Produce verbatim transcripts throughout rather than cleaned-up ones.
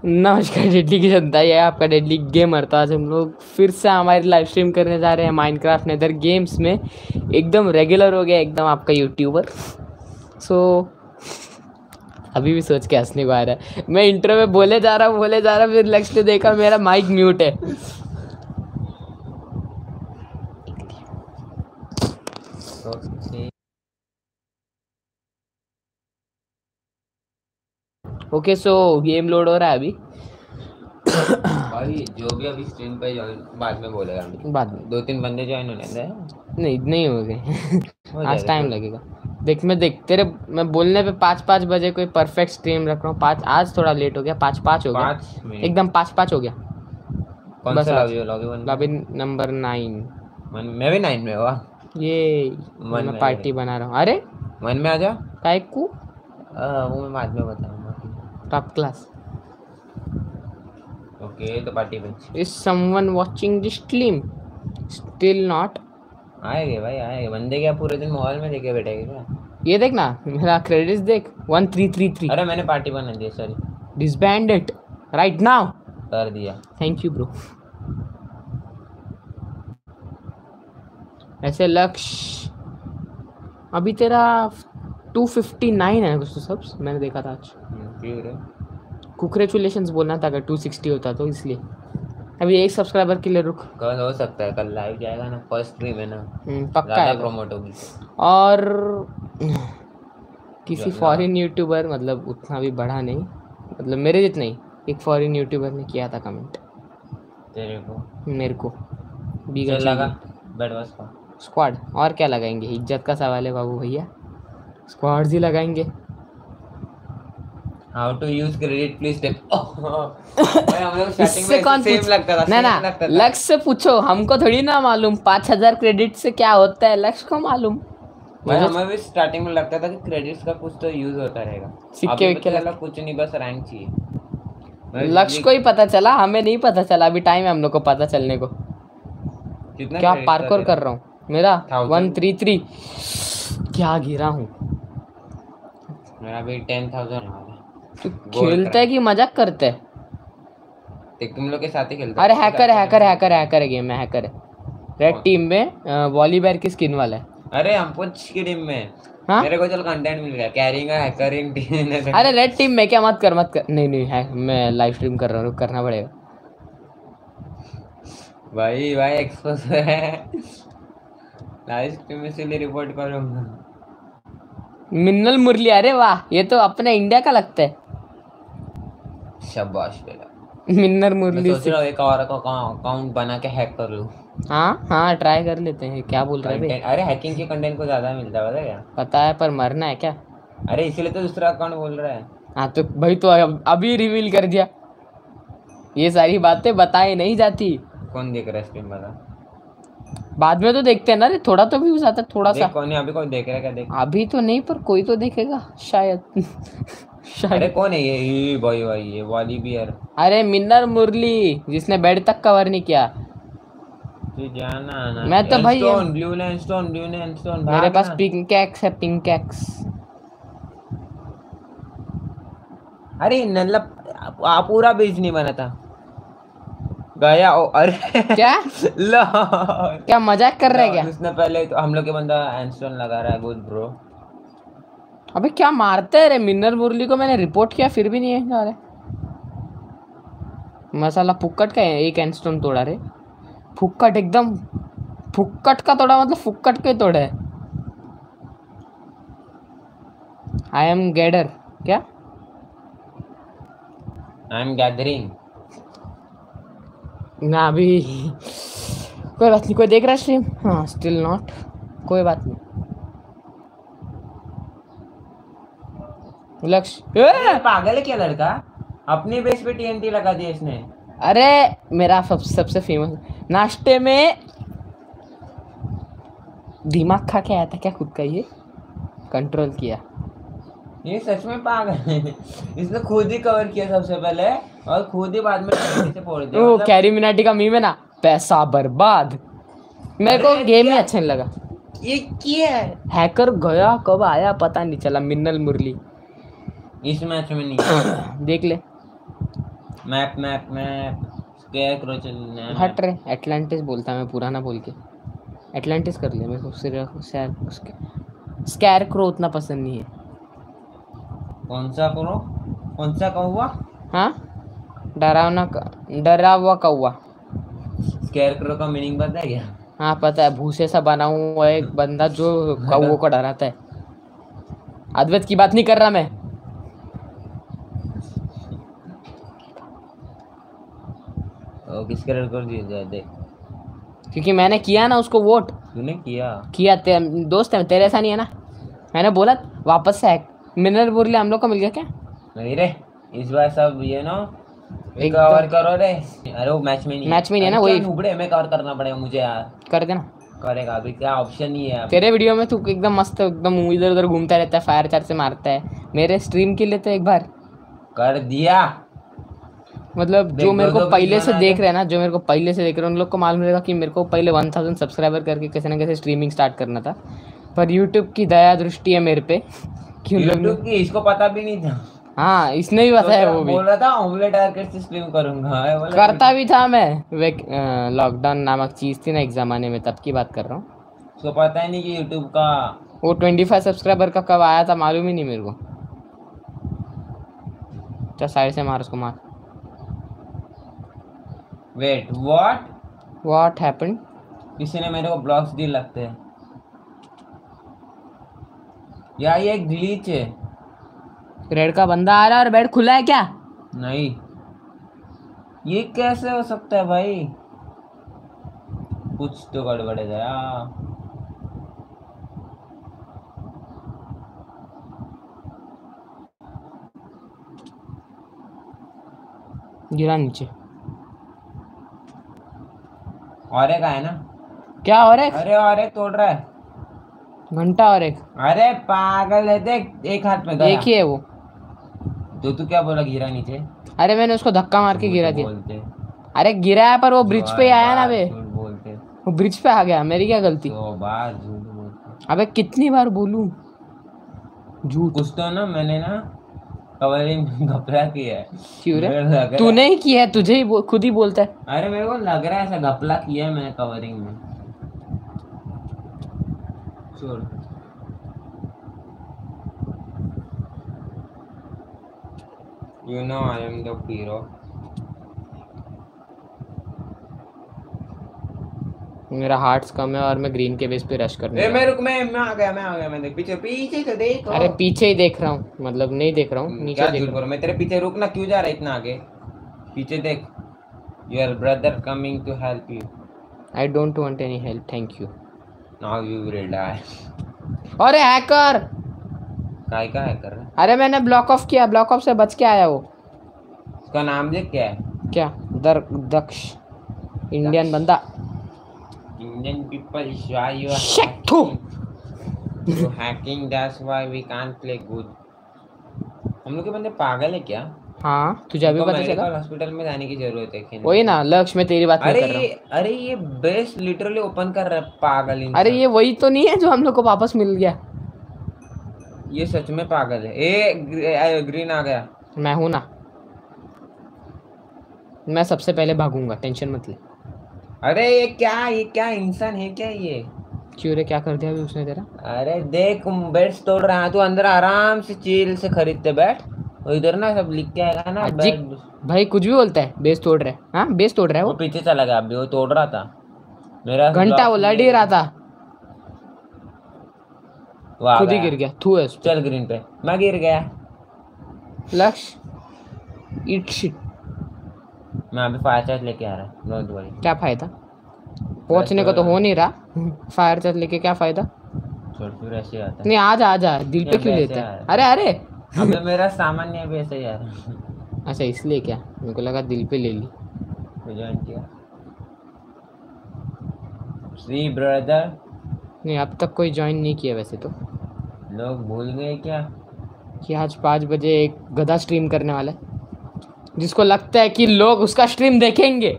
नमस्कार डेडली की जनता, ये आपका डेडली गेमर। तो आज हम लोग फिर से हमारी लाइव स्ट्रीम करने जा रहे हैं माइनक्राफ्ट नेदर गेम्स में। एकदम रेगुलर हो गया, एकदम आपका यूट्यूबर। सो अभी भी सोच के हंसने को आ रहा है। मैं इंट्रो में बोले जा रहा हूँ बोले जा रहा हूँ फिर नेक्स्ट ने देखा मेरा माइक म्यूट है। ओके सो गेम लोड हो रहा है अभी। भाई जो भी अभी स्ट्रीम पे ज्वाइन बाद में बोलेगा, बाद में दो तीन बंदे ज्वाइन होने दे। नहीं नहीं हो गए हो आज जाएगा टाइम तो। लगेगा। देख मैं देख तेरे मैं बोलने पे पाँच पाँच बजे कोई परफेक्ट स्ट्रीम रख रहा हूँ। पाँच आज थोड़ा लेट हो गया, पाँच पाँच हो गया, पाँच मिनट एकदम पाँच पाँच हो गया। कौन बस सा आज lobby lobby one lobby number nine. One मैं भी नाइन में हुआ। ये वन मैं में पार्टी बना रहा हूँ। अरे वन में आ जा। काय को आ, वो मैं बाद में बताऊंगा। Top class. ओके तो party bench is someone watching this stream? Still not. आएंगे भाई आएंगे बंदे। क्या पूरे दिन मोबाइल में देखे बैठेगे क्या? ये देख ना मेरा क्रेडिट्स देख वन थ्री थ्री थ्री। अरे मैंने पार्टी बना दी, sorry. Disband it right now. कर दिया। Thank you bro. ऐसे लक्ष्य अभी तेरा टू फिफ्टी नाइन है कुछ तो सब्स मैंने देखा था आज। कुक्रेचुलेशंस बोलना था अगर टू सिक्सटी होता तो, इसलिए अभी एक सब्सक्राइबर के लिए रुक। कल हो सकता है, कल लाइव जाएगा ना, फर्स्ट स्ट्रीम है ना, पक्का ज़्यादा है प्रमोट होगी। और किसी जो- फॉरेन यूट्यूबर मतलब उतना भी बड़ा नहीं, मतलब मेरे जितना ही एक फॉरेन यूट्यूबर ने किया था कमेंट तेरे को मेरे को भी चल लगा बैठ बस का स्क्वाड। और क्या लगाएंगे, इज्जत का सवाल है बाबू भैया, स्क्वाड ही लगाएंगे। How to use credit please take. हम लोग स्टार्टिंग इससे में कौन सेम पूछ लगता था, ना सेम ना लगता था। लक्ष्य से पूछो, हमको थोड़ी ना मालूम पाँच हजार क्रेडिट से क्या होता है, लक्ष्य को मालूम। भाई हमें भी स्टार्टिंग में लगता था कि क्रेडिट्स का कुछ तो यूज होता रहेगा। सिक्के अभी विक्के पता लग- चला कुछ नहीं, बस रैंक चाहिए। लक्ष्य को ही पता चला, हमें नहीं पता चला। अभी टाइम है हम लोग को पता चलने को। कितना क्या credits था पार्कोर तेरा? कर रहा हूँ मेरा Thousand? One three three. क्या गिरा हूँ। मेरा भी टेन थाउजेंड। तू खेलता है कि मजाक करते है? देख तुम लोग के साथ ही खेलता अरे हैकर है हैकर है हैकर है हैकर है गेम में हैकर है। रेड टीम में वॉलीबॉल की स्किन वाला है। अरे हम कुछ की टीम में। हाँ? मेरे को चल कंटेंट मिल गया, कैरिंग है हैकरिंग टीम। अरे रेड टीम में क्या, मत कर मत कर। नहीं नहीं है, मैं लाइव स्ट्रीम कर रहा हूँ, करना पड़ेगा। भाई भाई एक्सपोज है। लाइव स्ट्रीम में इसीलिए रिपोर्ट करूंगा। मिन्नल मुरली, अरे वाह ये तो अपने इंडिया का लगता है। शाबाश बेटा। मिन्नर मैं मुरली सोच से रहा हूँ एक और अकाउंट बना के हैक कर लूँ। हाँ हाँ ट्राई कर लेते हैं। क्या बोल रहे कंटेंट, अरे हैकिंग के कंटेंट को ज्यादा मिलता है, पता है क्या? पता है पर मरना है क्या? अरे इसीलिए तो दूसरा अकाउंट बोल रहा है। हाँ तो भाई तो अब- अभी रिवील कर दिया। ये सारी बातें बताई नहीं जाती, कौन देख रहा है स्ट्रीम बता? बाद में तो देखते हैं ना रे। थोड़ा तो व्यूज आता है, थोड़ा सा। देख कौन है अभी, कोई देख रहा है क्या? देख अभी तो नहीं पर कोई तो देखेगा शायद। अरे शायद। कौन है ये? ये भाई भाई ये वाली बियर। अरे मिन्नर मुरली जिसने बेड तक कवर नहीं किया। तू जाना आना। मैं तो भाई stone blue endstone blue endstone मेरे पास पिंक एक्स है, पिंक एक्स। अरे नल्ला आ, पूरा बीज नहीं बना था गया। ओ अरे क्या लो क्या मजाक कर रहे हैं क्या? उसने पहले तो हम लोग के बंदा एंडस्टोन लगा रहा है। Good bro. अबे क्या मारते हैं रे मिन्नर मुरली को, मैंने रिपोर्ट किया फिर भी नहीं है। अरे मसाला फुक्कट का है, एक एंडस्टोन तोड़ा रे। फुक्कट एकदम फुक्कट का तोड़ा, मतलब फुक्कट के तोड़े है। आई एम गैडर क्या? आई एम गैदरिंग ना अभी कोई बात नहीं। कोई देख रहा है स्ट्रीम? हाँ स्टिल नॉट, कोई बात नहीं। लक्ष्य पागल है क्या लड़का? अपने बेस पे टीएनटी लगा दिया इसने। अरे मेरा सब सबसे फेमस नाश्ते में दिमाग खा के आया था क्या खुद का, ये कंट्रोल किया। ये सच में पागल है। इसने खुद ही कवर किया सबसे पहले और खुद ही बाद में से फोड़ दिया। वो मतलब कैरी मिनाटी का मीम है ना, पैसा बर्बाद। मेरे को गेम ही अच्छा नहीं लगा। ये क्या है? हैकर गया कब आया पता नहीं चला। मिन्नल मुरली इस मैच में नहीं देख ले मैप मैप मैप स्केयर करो चलना है। हट रहे, एटलांटिस बोलता मैं पुराना बोल के, एटलांटिस कर लिया। मेरे को सिर्फ उसके स्कैर क्रो उतना पसंद नहीं है। कौन सा करो, कौन सा कौवा? हाँ, डरावना डरा हुआ कौवा। स्केयर करो का मीनिंग पता है क्या? हाँ पता है, भूसे सा बना हुआ एक बंदा जो कौवों को डराता है। अद्वैत की बात नहीं कर रहा मैं। ओ किसके रेड कर दिया देख, क्योंकि मैंने किया ना उसको वोट। तूने किया किया ते, दोस्त है तेरे ऐसा नहीं है ना। मैंने बोला वापस से मिनरल बोरिया हम लोग को मिल गया क्या? नहीं रे, इस बार सब ये ना एक कवर करो रे। अरे वो मैच में नहीं, मैच में नहीं है ना, अरे वही क्या नुबड़े, मैं कवर करना पड़ेगा मुझे यार। कर देना। करेगा अभी, क्या ऑप्शन नहीं है अभी। तेरे वीडियो में तू एकदम मस्त एकदम इधर उधर घूमता रहता है, फायर चार्ज से मारता है। मेरे स्ट्रीम के लिए तो एक बार कर दिया। मतलब देख, जो मेरे दो को दो पहले वीडियो से बना देख दे। रहे हैं ना, जो मेरे को पहले से देख रहे हैं उन लोग को मालूम रहेगा कि मेरे को पहले वन थाउजेंड सब्सक्राइबर करके कैसे ना कैसे स्ट्रीमिंग स्टार्ट करना था। पर यूट्यूब की दया दृष्टि है मेरे पे कि उन लोग ने, यूट्यूब की इसको पता भी नहीं था। हाँ इसने भी बताया वो भी। बोल रहा था ऑमलेट आर्केड से स्ट्रीम करूंगा, बोला करता भी था मैं। वे लॉकडाउन नामक चीज थी ना एक जमाने में, तब की बात कर रहा हूँ। उसको पता ही नहीं कि यूट्यूब का वो ट्वेंटी फाइव सब्सक्राइबर का कब आया था मालूम ही नहीं मेरे को। चल साइड से मार उसको, मार। Wait what what happened? किसी ने मेरे को ब्लॉक्स दिए लगते हैं या ये ग्लिच है। रेड का बंदा आ रहा है और बेड खुला है क्या? नहीं, ये कैसे हो सकता है भाई? कुछ तो गड़बड़ है जरा। गिरा नीचे। और एक है ना? क्या और एक? अरे और एक तोड़ रहा है घंटा और एक। अरे पागल है, देख एक हाथ में गया। एक ही है वो। तो तू क्या बोला गिरा नीचे? अरे मैंने उसको धक्का मार के गिरा दिया। बोलते अरे गिरा है पर वो ब्रिज पे ही आया ना बे, झूठ बोलते, वो ब्रिज पे आ गया। मेरी क्या गलती? तो बात झूठ बोलते। अबे कितनी बार बोलूं झूठ? कुछ तो ना मैंने ना कवरिंग घपला किया है। क्यों रे? मेरे को लग रहा है- तूने ही किया है, तुझे ही बो- खुद ही बोलता है। अरे मेरे को लग रहा है ऐसा घपला किया है मैंने कवरिंग में। छोड़, you know I am the hero. मेरा हार्ट्स कम है और मैं ग्रीन के बेस पे रश करने ए जा मैं रहा रुक, मैं मैं आ गया, मैं आ गया, मैं देख पीछे पीछे तो देख। हूं। अरे पीछे ही देख रहा हूँ, मतलब नहीं देख रहा हूँ, नीचे क्या देख झूठ रहा बोल, मैं तेरे पीछे रुकना, क्यों जा रहा है इतना आगे? पीछे देख, your brother coming to help you. हूँ। I don't want any help, thank you. Now you will die. अरे हैकर! काय का है कर रहा है? अरे मैंने ब्लॉक ऑफ किया, ब्लॉक ऑफ से बच के आया वो। उसका नाम देख क्या है? क्या? दर दक्ष, इंडियन बंदा। Indian people why you are Shit, थू। hacking? You hacking, that's why we can't play good. हम लोग के बंदे पागल है क्या? हाँ तुझे अभी पता चला? मेडिकल हॉस्पिटल में जाने की जरूरत है। खेलने वही के ना लिए। लक्ष्य, मैं तेरी बात नहीं अरे कर रहा ये हूँ। अरे ये बेस लिटरली ओपन कर रहा है पागल इंसान। अरे ये वही तो नहीं है जो हम लोग को वापस मिल गया? ये सच में पागल है। ए ग्री, ग्रीन आ गया। मैं हूं ना, मैं सबसे पहले भागूंगा, टेंशन मत ले। अरे ये क्या, ये क्या इंसान है क्या ये? क्यों रे, क्या कर दिया अभी उसने तेरा? अरे देख बेड्स तोड़ रहा है, तू अंदर आराम से चिल से खरीदते बैठ, और इधर ना सब लिख के आएगा ना अजीब बेड। भाई कुछ भी बोलता है। बेस तोड़ रहा है? हाँ बेस तोड़ रहा है वो वो। पीछे चला गया, अभी वो तोड़ रहा था मेरा घंटा वो लड़ ही रहा था, वो आ खुद ही गया। गिर गया। थू है उस पे। चल ग्रीन पे, मैं गिर गया। लक्ष्य इट शिट। मैं अभी फायर चार्ज लेके आ रहा हूँ, डोंट वरी। क्या फायदा? पहुंचने को तो हो नहीं रहा, फायर चार्ज लेके क्या फायदा? छोड़, फिर ऐसे ही आता है। नहीं आ जा, आ जा, दिल पे यहाँ क्यों पे लेता ऐसे है? आ रहा है। अरे अरे अबे मेरा सामान नहीं अभी ऐसे ही आ रहा है। अच्छा इसलिए क्या? मेरे को लगा दिल पे ले ली। ज्वाइन किया सी ब्रदर। नहीं अब तक कोई ज्वाइन नहीं किया वैसे तो। लोग भूल गए क्या? कि आज पाँच बजे एक गधा स्ट्रीम करने वाला है, जिसको लगता है कि लोग उसका स्ट्रीम देखेंगे।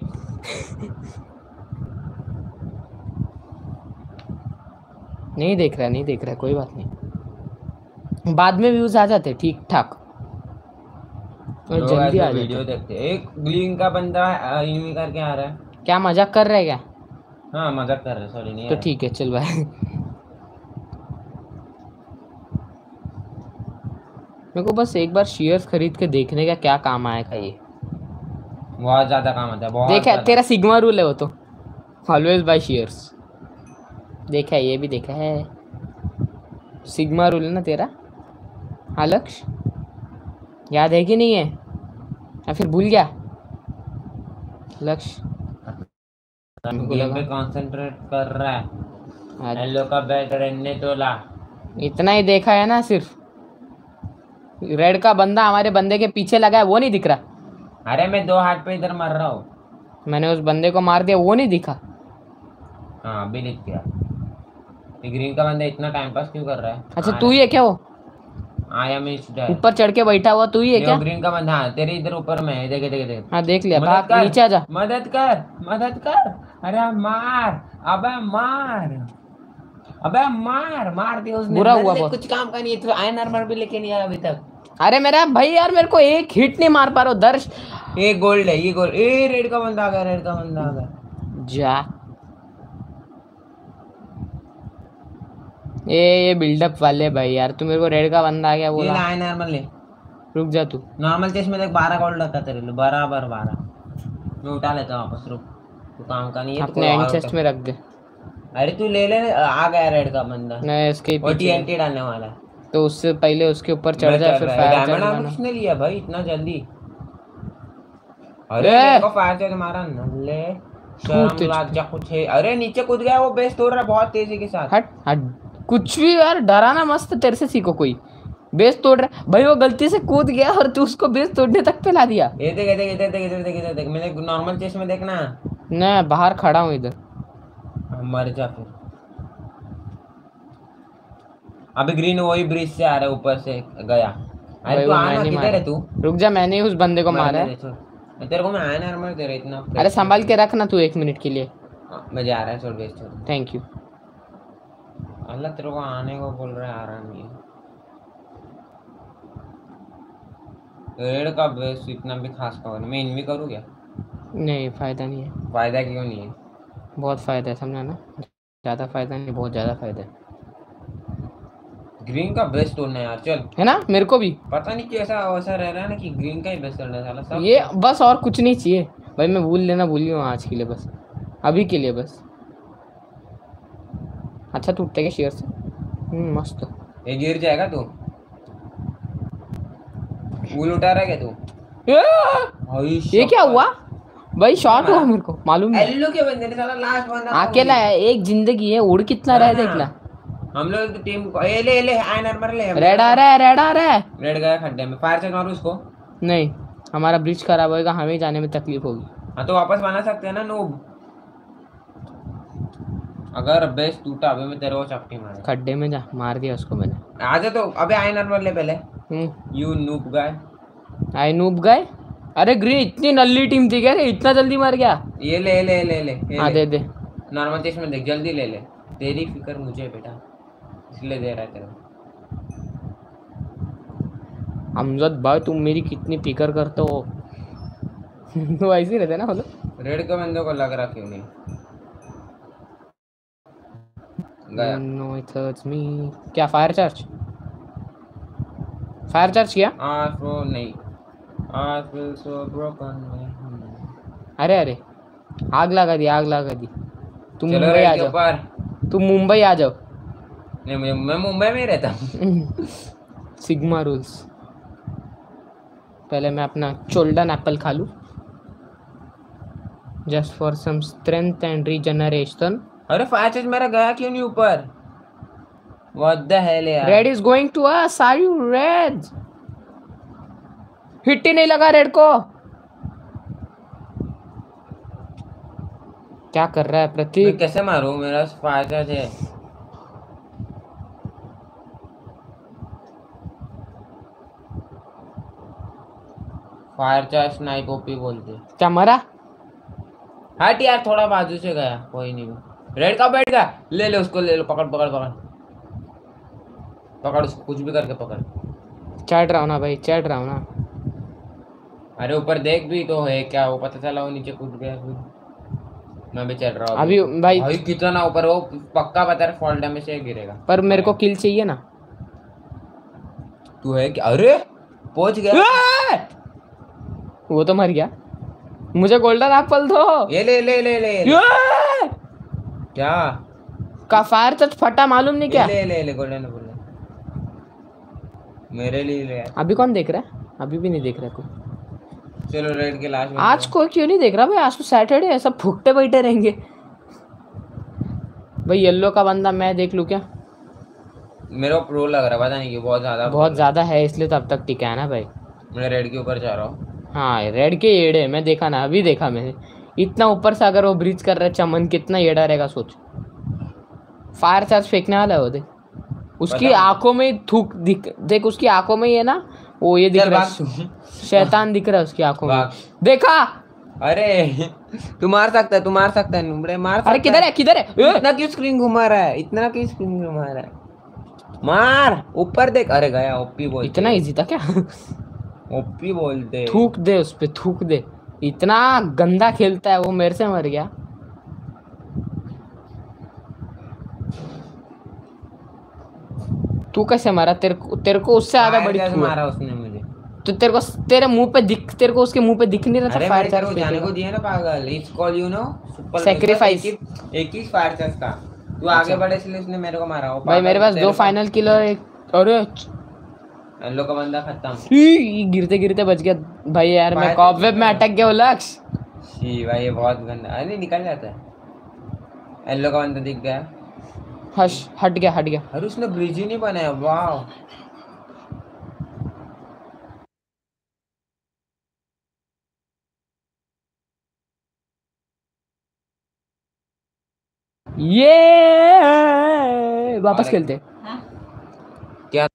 नहीं देख रहा, नहीं देख रहा, कोई बात नहीं, बाद में व्यूज आ जाते ठीक ठाक। और लोग जल्दी ऐसे आ वीडियो जाते। देखते हैं। एक ग्रीन का बंदा इनवी करके आ रहा है। क्या मजाक कर रहे हैं क्या? हाँ मजाक कर रहे, सॉरी नहीं तो आया। ठीक है चल भाई। मेरे को बस एक बार शेयर्स खरीद के देखने का क्या काम आएगा ये। बहुत ज्यादा काम आता है, बहुत देखा है, ज्यादा। तेरा सिग्मा रूल है वो तो, ऑलवेज बाय शेयर्स। देखा है, ये भी देखा है, सिग्मा रूल है ना तेरा। हाँ लक्ष्य, याद है कि नहीं है, या फिर भूल गया लक्ष्य? मेरे को गेम पे लगा कंसंट्रेट कर रहा है। आज हेलो का बैट रनने तोला। इतना ही देखा है ना सिर्फ। रेड का बंदा हमारे बंदे के पीछे लगा है, वो नहीं दिख रहा। अरे मैं दो हाथ पे इधर मर रहा हूँ। मैंने उस बंदे को मार दिया, वो नहीं दिखा। हाँ अभी दिख गया। ये ग्रीन का बंदा इतना टाइम पास क्यों कर रहा है? अच्छा आ तू ही है क्या वो आया मैं इधर। ऊपर चढ़ के बैठा हुआ? तू ही है देखो क्या? ग्रीन का बंदा, हाँ तेरे इधर ऊपर में है, देखे देखे देखे। हाँ देख लिया, मदद भाग कर, नीचे आ जा। मदद कर, मदद कर। अरे मार, अबे मार, अबे मार, मार दिया उसने। बुरा हुआ नल्ले बहुत। कुछ काम का नहीं है, तो आयन आर्मर भी लेके नहीं आया अभी तक। अरे मेरा भाई यार, मेरे को एक हिट नहीं मार पा रहा हूँ दर्श। ये गोल्ड है, ये गोल्ड। ए रेड का बंदा आ गया, रेड का बंदा आ गया। जा ये ये बिल्डअप वाले भाई यार, तू मेरे को रेड का बंदा आ गया ये बोला। ला आयन आर्मर ले। रुक जा तू। नॉर्मल चेस्ट में देख बारह गोल्ड रखा तेरे लिए, बराबर बारह। मैं उठा लेता हूँ वापस, रुक। तू काम का नहीं है तो कोई अपने एंड और चेस्ट उठा। में रख दे। अरे तू ले ले, आ गया रेड का बंदा। मैं इसके वो पीछे टीएनटी डालने वाला है। तो उससे पहले उसके ऊपर चढ़ मैं जाए, चल फिर रहा है। फायर डायमंड चार्ज आर्मर मारना। किसने लिया भाई इतना जल्दी? अरे ए! मेरे को फायर चार्ज मारा नल्ले। शर्म तुझ लाज जा कुछ है। अरे नीचे कूद गया वो, बेस तोड़ रहा है बहुत तेजी के साथ। हट हट, कुछ भी यार, डराना मस्त, तेरे से सीखो कोई। बेस तोड़ रहा है भाई, वो गलती से कूद गया और तू उसको बेस तोड़ने तक पे ला दिया। ये देख, देख इधर देख, इधर देख, इधर देख। मैंने नॉर्मल चेस्ट में देखना। मैं बाहर खड़ा हूँ इधर। मर जा फिर। अभी ग्रीन वही ब्रिज से आ रहा है, ऊपर से गया। अरे भाई तू वो आना, मैंने किधर मारा। है तू? रुक जा, मैंने ही उस बंदे को मारा मरने है। दे, छोड़। तेरे को मैं आयन आर्मर दे रहा इतना। अरे संभाल के रख ना तू एक मिनट के लिए। हाँ, मैं जा रहा है, छोड़ बेस छोड़। Thank you. अल्लाह तेरे को आने को बोल रहा है, आ रहा नहीं है। रेड का बेस इतना भी खास कवर नहीं। मैं इनवी करूँ क्या? नहीं फायदा नहीं है। फायदा क्यों नहीं है? बहुत फायदा है, समझा ना? ज़्यादा फायदा नहीं, बहुत ज़्यादा फायदा है। ग्रीन का बेस तोड़ना है यार, चल। है ना, मेरे को भी पता नहीं कैसा वैसा रह रहा है ना कि ग्रीन का ही बेस तोड़ना है साला सब। ये बस, और कुछ नहीं चाहिए भाई। मैं भूल लेना भूल गया आज के लिए, बस अभी के लिए बस। अच्छा तू उठते क्या शेयर से? हम्म, मस्त। ये गिर जाएगा तू। वूल उठा रहा है क्या तू? ये भाई ये क्या हुआ भाई? शॉट हुआ मेरे को, मालूम नहीं। एल्लो के बंदे ने साला लास्ट बंदा अकेला है, एक जिंदगी है, उड़ कितना रहा है देखना। हम लोग टीम को ए ले ले आयन आर्मर ले। रेड आ रहा है, रेड आ रहा है। रेड गया खड्डे में, फायर चार्ज मारो उसको। नहीं, हमारा ब्रिज खराब होएगा, हमें जाने में तकलीफ होगी। हाँ तो वापस बना सकते हैं ना नूब। अगर बेस टूटा अभी मैं तेरे को चपटी मार। खड्डे में जा, मार दिया उसको मैंने। आजा तो अबे आयन आर्मर ले पहले। Hmm, you noob guy. I noob गए। अरे ग्रीन इतनी नल्ली टीम थी क्या रे, इतना जल्दी मर गया? ये ले ले ले ले ये हाँ ले। दे दे। नॉर्मल चेस्ट में देख, जल्दी ले ले। तेरी फिक्र मुझे बेटा, इसलिए दे रहा है तेरे को। अमजद भाई तुम मेरी कितनी फिक्र करते हो। तो ऐसे ही रहते ना बोलो। रेड के बंदे को लग रहा क्यों नहीं गया? No it hurts me. क्या फायर चार्ज? फायर चार्ज किया? आज वो नहीं। आज फील सो ब्रोकन। अरे अरे, आग लगा दी, आग लगा दी। तुम चलो मुंबई आ रेड के जाओ, ऊपर। तुम मुंबई आ जाओ। नहीं मुझे, मैं मुंबई में ही रहता हूँ। Sigma rules. पहले मैं अपना चोल्डन एप्पल खा लूँ, just for some strength and regeneration. अरे फायर चार्ज मेरा गया क्यों नहीं ऊपर? व्हाट द हेल यार। Red is going to us, are you red? Hit ही नहीं लगा रेड को। क्या कर रहा है मैं प्रतीक? कैसे मारूं, मेरा फायर चार्ज है। फायर चार्ज स्नाइप ओपी बोलते। क्या मरा? हट यार, थोड़ा बाजू से गया, कोई नहीं। रेड का बैठ गया, ले ले उसको, ले लो, पकड़ पकड़ पकड़ पकड़ उसको, कुछ भी करके पकड़। चढ़ रहा हूँ ना भाई, चढ़ रहा हूँ ना। अरे ऊपर देख भी तो है क्या, वो पता चला वो नीचे कूद गया फिर। मैं भी चल रहा हूँ अभी अभी ऊपर। भाई, भाई कितना ऊपर, वो पक्का पता है फॉल्ट में से गिरेगा। पर मेरे को भाई किल चाहिए ना। तू है क्या, अरे पहुंच गया। ए! वो तो मर गया। मुझे गोल्डन एप्पल दो। ये ले ले ले ले ले। ए! क्या? का फायर तो फटा मालूम नहीं ये क्या। ले ले ले गोल्डन बोल, मेरे लिए ले आया। अभी कौन देख रहा है, अभी भी नहीं देख रहा कोई। चलो रेड के लास्ट में आज कोई क्यों नहीं देख रहा भाई, आज तो सैटरडे है, सब भुगते बैठे रहेंगे। भाई येलो का बंदा मैं देख लूं क्या। मेरे को प्रो लग रहा है, पता नहीं क्यों, बहुत ज्यादा pro बहुत लग ज्यादा है इसलिए तो अब तक टिका है ना भाई। रहा है। मैं रेड के ऊपर जा रहा हूँ। हाँ रेड के एड़े मैं देखा ना, अभी देखा मैंने। इतना ऊपर से अगर वो ब्रीच कर रहा है चमन, कितना एड़ा रहेगा सोच। फायर चार्ज फेंकने वाला है वो, देख उसकी पता मुझे। आंखों में ही थूक दिख, देख उसकी आंखों में ही है ना, वो ये दिख चल रहा भाग तू। है, शैतान दिख रहा है उसकी आंखों में। भाग। देखा। अरे तू मार सकता है, तू मार सकता है नुबड़े, मार सकता अरे किधर है किधर है है। ए! इतना क्यों स्क्रीन घुमा रहा है, इतना क्यों स्क्रीन घुमा रहा है। मार ऊपर देख, अरे गया, ओपी बोलते इतना इजी था क्या। ओपी बोलते। थूक दे उस पे, थूक दे। इतना गंदा खेलता है वो, मेरे से मर गया। तू कैसे मारा, तेरे को तेरे को उससे ज्यादा फायर बड़ी कैसे थू है। मारा उसने मुझे। तो तेरे को, तेरे मुंह पे दिख, तेरे को उसके मुंह पे दिख नहीं रहा था अरे फायर मैंने तेरे चार्ज को जाने फेंकेगा। को दिया ना पागल, it's call you know super. Sacrifice। एक ही एक ही फायर चार्ज का। तू अच्छा आगे बढ़े इसलिए उसने मेरे को मारा, वो भाई मेरे पागल पास तेरे दो को। फाइनल किल और एक, अरे येलो का बंदा खत्म। ई, गिरते गिरते बच गया। भाई यार मैं फायर चार्ज कॉबवेब में कितना था? अटक गया वो लक्ष्य। शी भाई ये बहुत गंदा, अरे निकल जाता है। येलो का बंदा दिख गया। हश, हट गया हट गया। अरे उसने ब्रिज ही नहीं बनाया, वाह। ये वापस और एक खेलते। क्या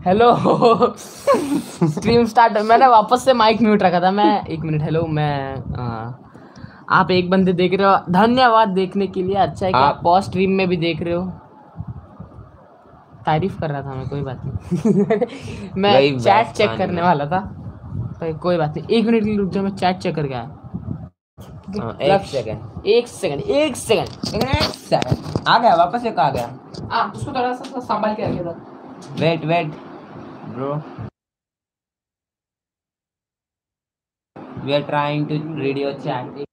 हेलो स्ट्रीम स्टार्ट। मैंने वापस से माइक म्यूट रखा था। मैं एक मिनट। हेलो मैं आ, आप एक बंदे देख रहे हो, धन्यवाद देखने के लिए। अच्छा है कि आप पॉज स्ट्रीम में भी देख रहे हो। तारीफ कर रहा था मैं, कोई बात नहीं। मैं चैट चेक करने वाला था, तो कोई बात नहीं। एक मिनट के लिए रुक जाओ, मैं चैट चेक करके आया। एक सेकंड एक सेकंड एक सेकंड एक सेकंड आ गया, वापस एक आ गया। आप उसको थोड़ा सा संभाल के रखिए। Wait wait bro, we are trying to read your chat.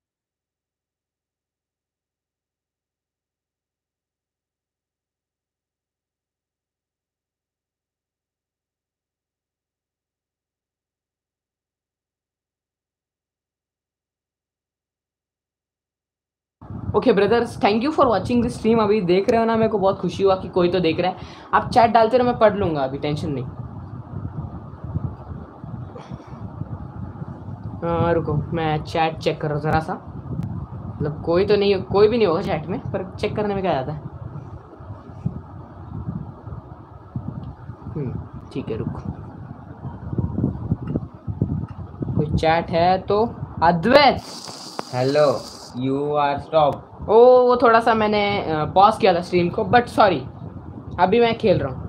Okay brothers, thank you for watching this stream. अभी देख रहे हो ना, मेरे को बहुत खुशी हुआ कि कोई तो देख रहा है। आप चैट डालते रहो, मैं पढ़ लूँगा, अभी टेंशन नहीं। आ, रुको मैं चैट चेक कर रहा हूँ ज़रा सा। मतलब कोई तो नहीं, कोई भी नहीं होगा चैट में, पर चेक करने में क्या जाता है। ठीक है रुको, कोई चैट है तो। Advait hello, you are stop. Oh वो थोड़ा सा मैंने पॉज किया था स्ट्रीम को, बट सॉरी, अभी मैं खेल रहा हूँ।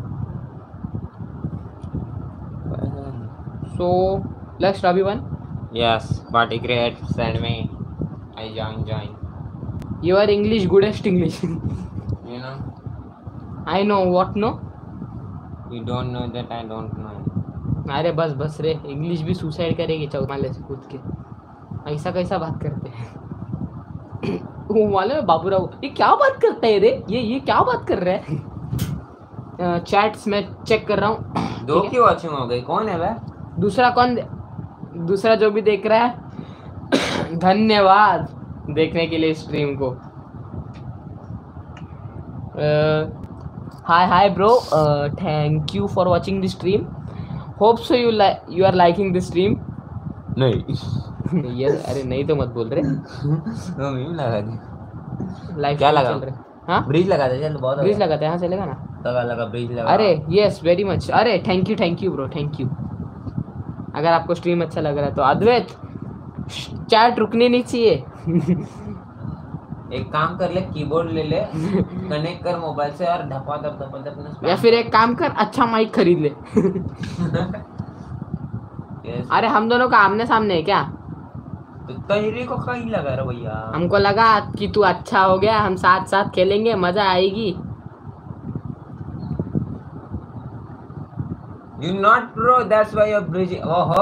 So let's Ravi one. Yes, party create send me, I join join. Your English goodest English. You know, I know what no, you don't know that I don't know. अरे बस बस रे, इंग्लिश भी सुसाइड करेगी चौमाले से कूद के। ऐसा कैसा बात करते हैं। वो मालूम है बाबूराव, ये क्या बात करता है रे, ये ये क्या बात कर रहा है। चैट्स में चेक कर रहा हूँ। दो की वॉचिंग हो गई, कौन है वह? दूसरा कौन, दूसरा जो भी देख रहा है धन्यवाद देखने के लिए स्ट्रीम को। Hi hi bro, thank you for watching this stream. Hope so you like you are liking this stream. नहीं ये अरे नहीं तो मत बोल रहे। वो मीम लगा दी। लाइव क्या लगा? चल रहा है। हाँ ब्रिज लगा दे, चल बहुत ब्रिज लगाते हैं, हाँ चलेगा ना। लगा लगा ब्रिज लगा। अरे यस वेरी मच, अरे thank you thank you bro, thank you. अगर आपको स्ट्रीम अच्छा लग रहा है तो अद्वैत, चैट रुकनी नहीं चाहिए। एक काम कर ले, कीबोर्ड ले ले, कनेक्ट कर मोबाइल से और धपा धप धपा धप। या फिर एक काम कर, अच्छा माइक खरीद ले। yes. अरे हम दोनों का आमने सामने है क्या? तो तेरे को कहीं लगा रहा भैया, हमको लगा कि तू अच्छा हो गया, हम साथ साथ खेलेंगे, मजा आएगी। You not pro, that's why you're bridging. ओहो,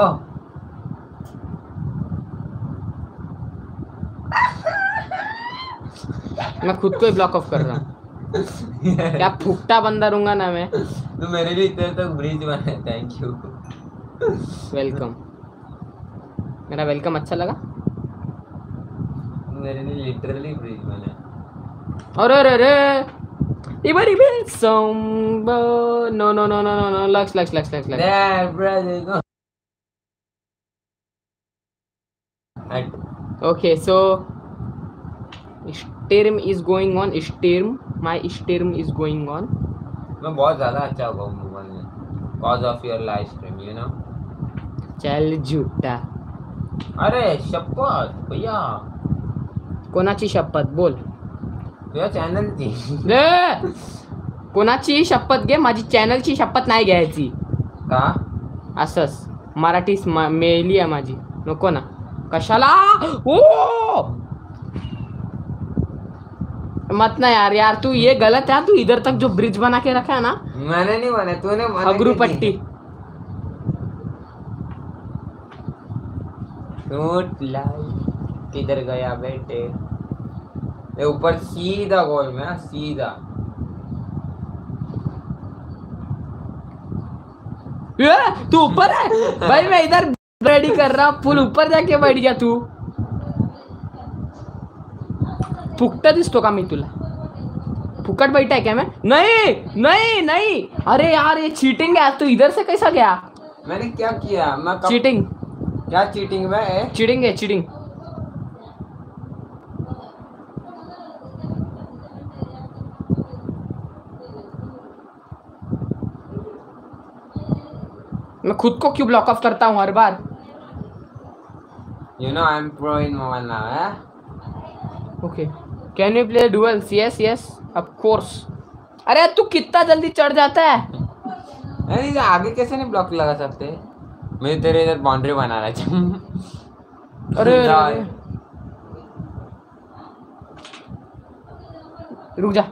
मैं खुद को ही ब्लॉक ऑफ कर रहा हूँ। क्या फुकटा बंदा रहूंगा ना मैं। तू मेरे लिए इतने तक ब्रिज बना, थैंक यू। वेलकम, मेरा वेलकम अच्छा लगा। मेरे लिए लिटरली ब्रिज बना। अरे अरे अरे इबरी बे sombo no no no no no no लक्स लक्स लक्स लक्स लक्स There, brother, go. Okay, so stream is going on. Stream, my stream is going on. मैं बहुत ज़्यादा अच्छा होगा मोबाइल में, cause of your live stream, you know. चल झूठा। अरे शपथ भैया, कोणाची शपथ बोल तुझ्या चॅनलची रे, कोणाची शपथ घे, माझी चॅनलची शपथ नाही घ्यायची का? असंच मराठी मेली आहे माझी, नको ना कशाला। ओ मत ना यार, यार तू ये गलत है। तू इधर तक जो ब्रिज बना के रखा है ना, मैंने नहीं बना, तूने बना। हगरू पट्टी किधर गया बेटे? ये ऊपर सीधा गोल में, सीधा। तू ऊपर है भाई, मैं इधर रेडी कर रहा हूँ, पुल ऊपर जाके बैठ गया तू। फुकटा दिसतो का मी तुला? फुकट बैठा है क्या मैं? नहीं नहीं नहीं, अरे यार ये चीटिंग है। तू इधर से कैसा गया? मैंने क्या किया? मैं कब... चीटिंग। क्या चीटिंग में? चीटिंग है, चीटिंग। मैं खुद को क्यों ब्लॉक ऑफ करता हूँ हर बार? You know I'm pro in mobile now, eh? Okay. Can we play duels? Yes, yes, of course. अरे तू कितना जल्दी चढ़ जाता है? नहीं आगे कैसे नहीं ब्लॉक लगा सकते? मैं तेरे इधर बाउंड्री बना रहा था। अरे अरे रुक जा।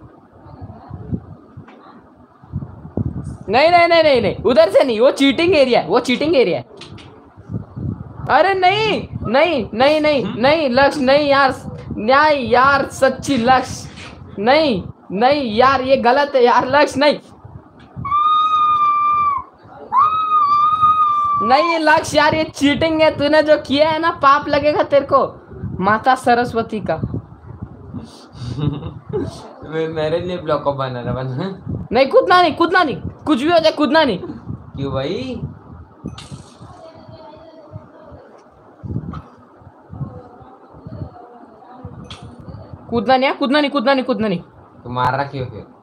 नहीं नहीं नहीं नहीं नहीं उधर से नहीं, वो चीटिंग एरिया है, वो चीटिंग एरिया है। अरे नहीं नहीं नहीं नहीं नहीं लक्ष्य नहीं यार, नहीं यार सच्ची लक्ष्य नहीं नहीं यार, ये गलत है यार लक्ष्य, नहीं नहीं ये लक्ष्य यार, ये चीटिंग है, तूने जो किया है ना पाप लगेगा तेरे को माता सरस्वती का। मेरे लिए ब्लॉक ऑफ बना रहा बना। नहीं कूदना नहीं, कूदना नहीं, कुछ भी हो जाए कूदना नहीं। क्यों भाई? कूदना नहीं, कूदना नहीं, कूदना नहीं, कूदना नहीं। तो मार रहा क्यों फिर?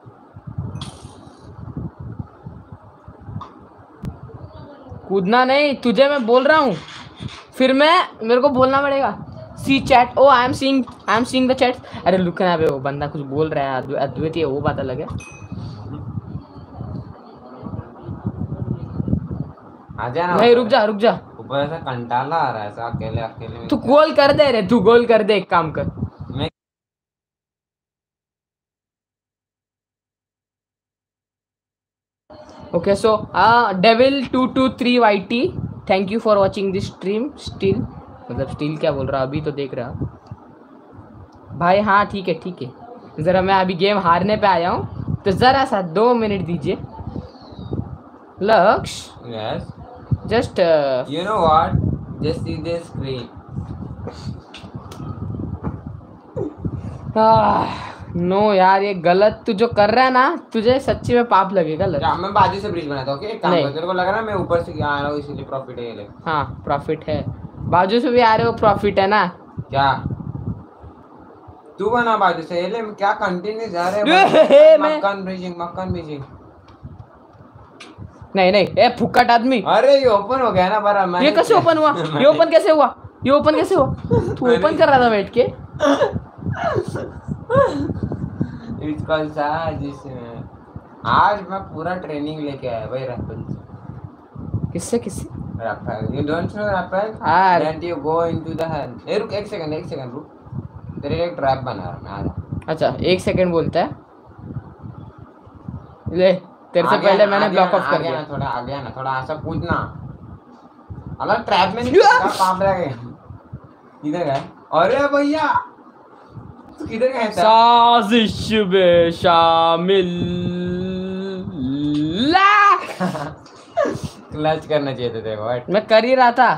कूदना नहीं, तुझे मैं बोल रहा हूँ, फिर मैं मेरे को बोलना पड़ेगा। See chat, oh I am seeing I am seeing the chat. अरे लुक ना बे, वो बंदा कुछ बोल रहा है, अद्वितीय वो बात अलग है। आजा ना। नहीं रुक जा रुक जा, ऊपर ऐसा कंटाला आ रहा है ऐसा अकेले अकेले। तू गोल कर दे रे, तू गोल कर दे, एक काम कर। मैं okay so devil two two three Y T, thank you for watching this stream. Still मतलब स्टिल क्या बोल रहा, अभी तो देख रहा भाई। हाँ ठीक है ठीक है, ज़रा मैं अभी गेम हारने पे आया हूँ, तो ज़रा सा दो मिनट दीजिए Lakshya. Yes just you know what, just see this screen. No यार ये गलत, तू जो कर रहा है ना, तुझे सच्ची में पाप लगेगा लक्ष्य। मैं बाजू से ब्रिज बनाता हूँ। ओके एक काम नहीं। कर, तेरे को लग रहा है मैं ऊपर से आ रहा हूँ इसीलिए प्रॉफिट है ये ले। हाँ प्रॉफिट है, बाजू से भी आ रहे हो प्रॉफिट है ना। क्या तू बना बाजू से, ये ले क्या कंटिन्यू जा रहे हे, हैं? मैं- मक्खन ब्रिजिंग मक्खन ब्रिजिंग। नहीं नहीं ए फुक्कट आदमी, अरे ये ओपन हो गया ना बरा। मैंने ये कैसे ओपन हुआ? ये ओपन कैसे हुआ? ये ओपन कैसे हुआ? तू ओपन कर रहा था बैठ के। इसका साजिश है। आज मैं पूरा ट्रेनिंग लेके आया भाई राफेल से। किससे किससे? Rafael, you don't know Rafael? हाँ। That you go into the hell. ए रुक एक सेकंड एक सेकंड रुक, तेरे लिए एक ट्रैप बना रहा मैं। आ जा। अच्छा एक सेकंड बोलता है, ले तेरे से आगे पहले आना, मैंने आगे ब्लॉक आना, ऑफ कर आगे दिया। आना, थोड़ा आगे आना, थोड़ा ऐसा कूदना। अलग ट्रैप में नहीं कूदना, पाप लगेगा। किधर गया? अरे भैया तू किधर गया था? साजिश में शामिल ला। क्लच करना चाहिए था देखो। हट। मैं कर ही रहा था।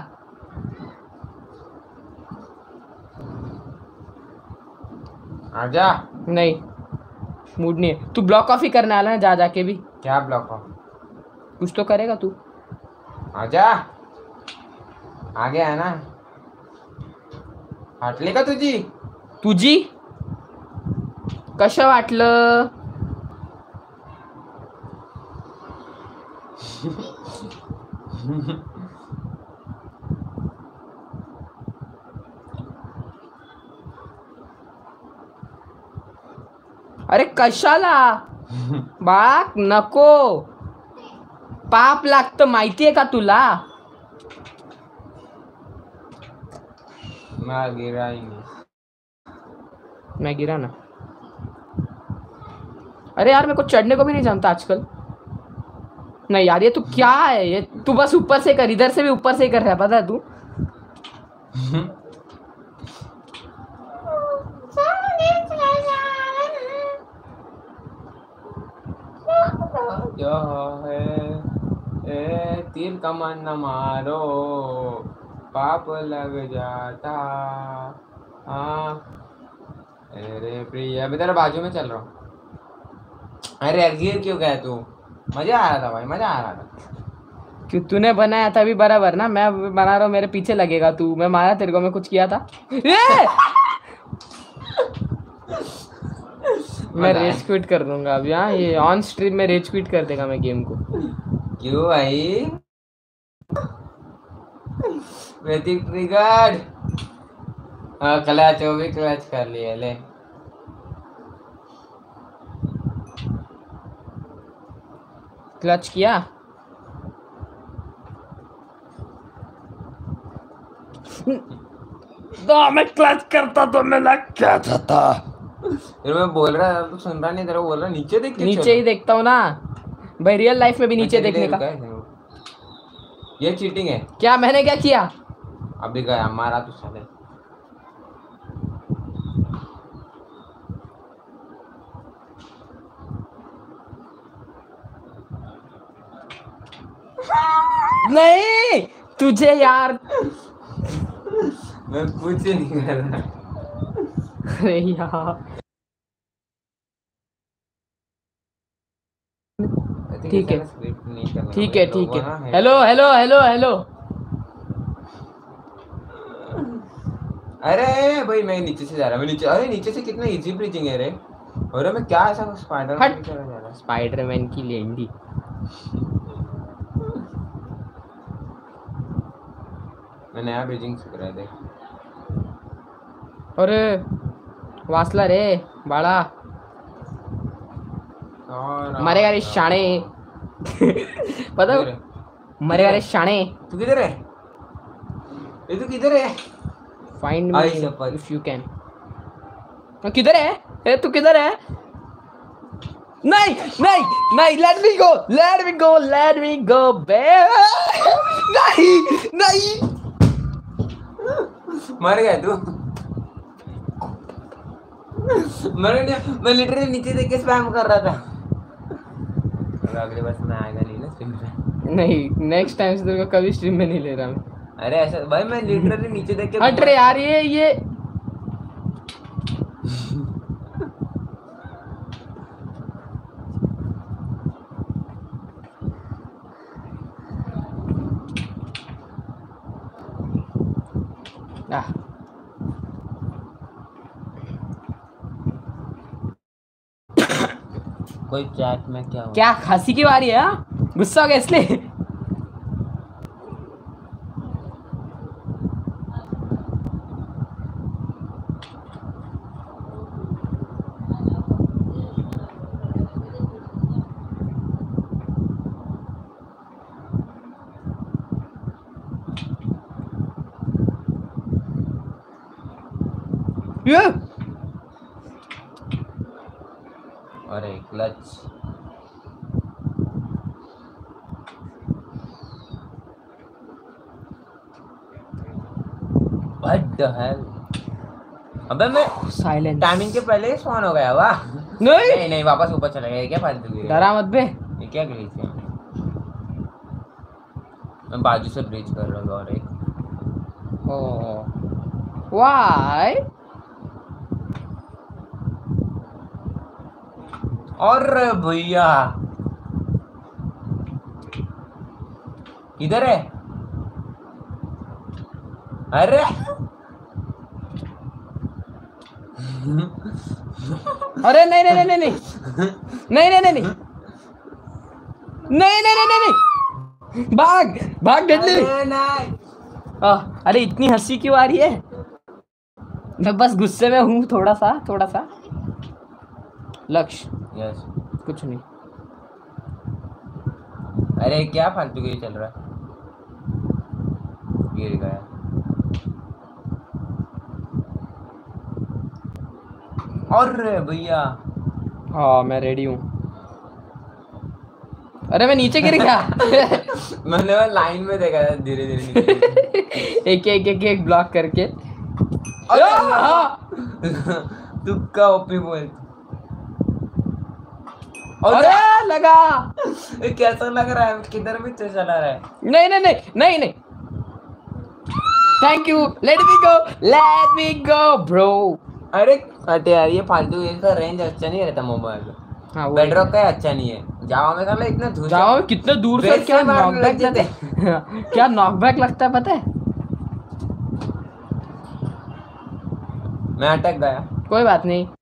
आजा। नहीं मूड नहीं है, तू ब्लॉक ऑफ ही करने वाला है जा जाके भी। क्या ब्लॉक हो? कुछ तो करेगा तू। आजा आगे है ना, हटले का तुझी तुझी कसं वाटलं? अरे कशाला बाक नको, पाप लागतं माहितीये का तुला? मैं गिरा ही नहीं। मैं गिरा ना। अरे यार मेरे को चढ़ने को भी नहीं जमता आजकल। नहीं यार ये तू क्या है, ये तू बस ऊपर से कर, इधर से भी ऊपर से ही कर रहा है, पता है तू? जो है ए तीर कमान न मारो, पाप लग जाता। हाँ अरे प्रिय, अभी तेरे बाजू में चल रहा हूँ। अरे यार गिर क्यों गया तू? मजा आ रहा था भाई, मजा आ रहा था। क्यों तूने बनाया था अभी बराबर ना, मैं बना रहा हूँ, मेरे पीछे लगेगा तू। मैं मारा तेरे को, मैं कुछ किया था? ए! मैं रेज क्विट कर दूंगा अभी। हाँ ये ऑन स्ट्रीम में रेज क्विट कर देगा मैं गेम को। क्यों भाई? Mythic trigger. हाँ क्लच, वो भी क्लच कर लिया ले। क्लच किया। तो मैं क्लच करता तो मैं लग क्या था। फिर मैं बोल रहा तो सुन रहा नहीं, तेरा बोल रहा नीचे देख के नीचे चलो। ही देखता हूँ ना भाई, रियल लाइफ में भी नीचे तेरे लिए देखने का। रुका है, ये चीटिंग है। क्या मैंने क्या किया? अभी गया मारा तो साले। नहीं तुझे यार। मैं कुछ नहीं कर रहा। अरे यार ठीक है ठीक है ठीक है। Hello hello hello hello. अरे भाई मैं नीचे से जा रहा, मैं नीचे, अरे नीचे से कितना इजी ब्रीजिंग है रे। अरे मैं क्या ऐसा स्पाइडरमैन की तरह जा रहा। स्पाइडरमैन की लेंडी। मैं नया ब्रीजिंग सीख रहा था। अरे वासला रे बाड़ा मरेगा रे शाणे। पता मरेगा रे शाणे। तू किधर है? ये तू किधर है? Find me if you can. किधर है? ए तू किधर है? नहीं नहीं नहीं, let me go let me go let me go बे। नहीं नहीं मर गया तू। मर गया। मैं लिटरली नीचे देख के स्पैम कर रहा था। अगले बस में आएगा नहीं ना स्ट्रीम में। नहीं नेक्स्ट टाइम से तेरे को कभी स्ट्रीम में नहीं ले रहा मैं। अरे ऐसा भाई मैं लिटरली नीचे देख के हट रे यार ये ये आ, कोई चैट में क्या हुआ? क्या खांसी की बारी है? हाँ? गुस्सा हो गया इसलिए? ये अरे क्लच। What the hell? अबे मैं साइलेंस। टाइमिंग के पहले ही स्पॉन हो गया वाह। नहीं नहीं नहीं वापस ऊपर चला गया, क्या फालतू की डरा मत बे। ये क्या ग्लिच है? मैं बाजू से ब्रीच कर रहा हूँ और एक ओ व्हाई? और भैया किधर है? अरे अरे नहीं नहीं नहीं नहीं नहीं नहीं नहीं नहीं नहीं नहीं नहीं नहीं नहीं भाग भाग डेडली। अरे इतनी हंसी क्यों आ रही है? मैं बस गुस्से में हूँ थोड़ा सा थोड़ा सा। लक्ष्य यस कुछ नहीं। अरे क्या फालतू के चल रहा है? गिर गया। और भैया हाँ मैं रेडी हूँ। अरे मैं नीचे गिर गया। मैंने वो लाइन में देखा था धीरे धीरे एक एक एक एक ब्लॉक करके। तुक्का ओपी बोल। अरे लगा। कैसा लग रहा है? किधर भी तो चला रहा है। नहीं नहीं नहीं नहीं नहीं thank you let me go let me go bro. अरे हटे यार, ये फालतू इसका रेंज अच्छा नहीं रहता मोबाइल का। हाँ बेडरॉक का अच्छा नहीं है। जावा में साला इतना दूर जावा में कितने दूर से क्या नॉकबैक लगता है। क्या नॉकबैक लगता है पता है? मैं अटक गया। कोई बात नहीं।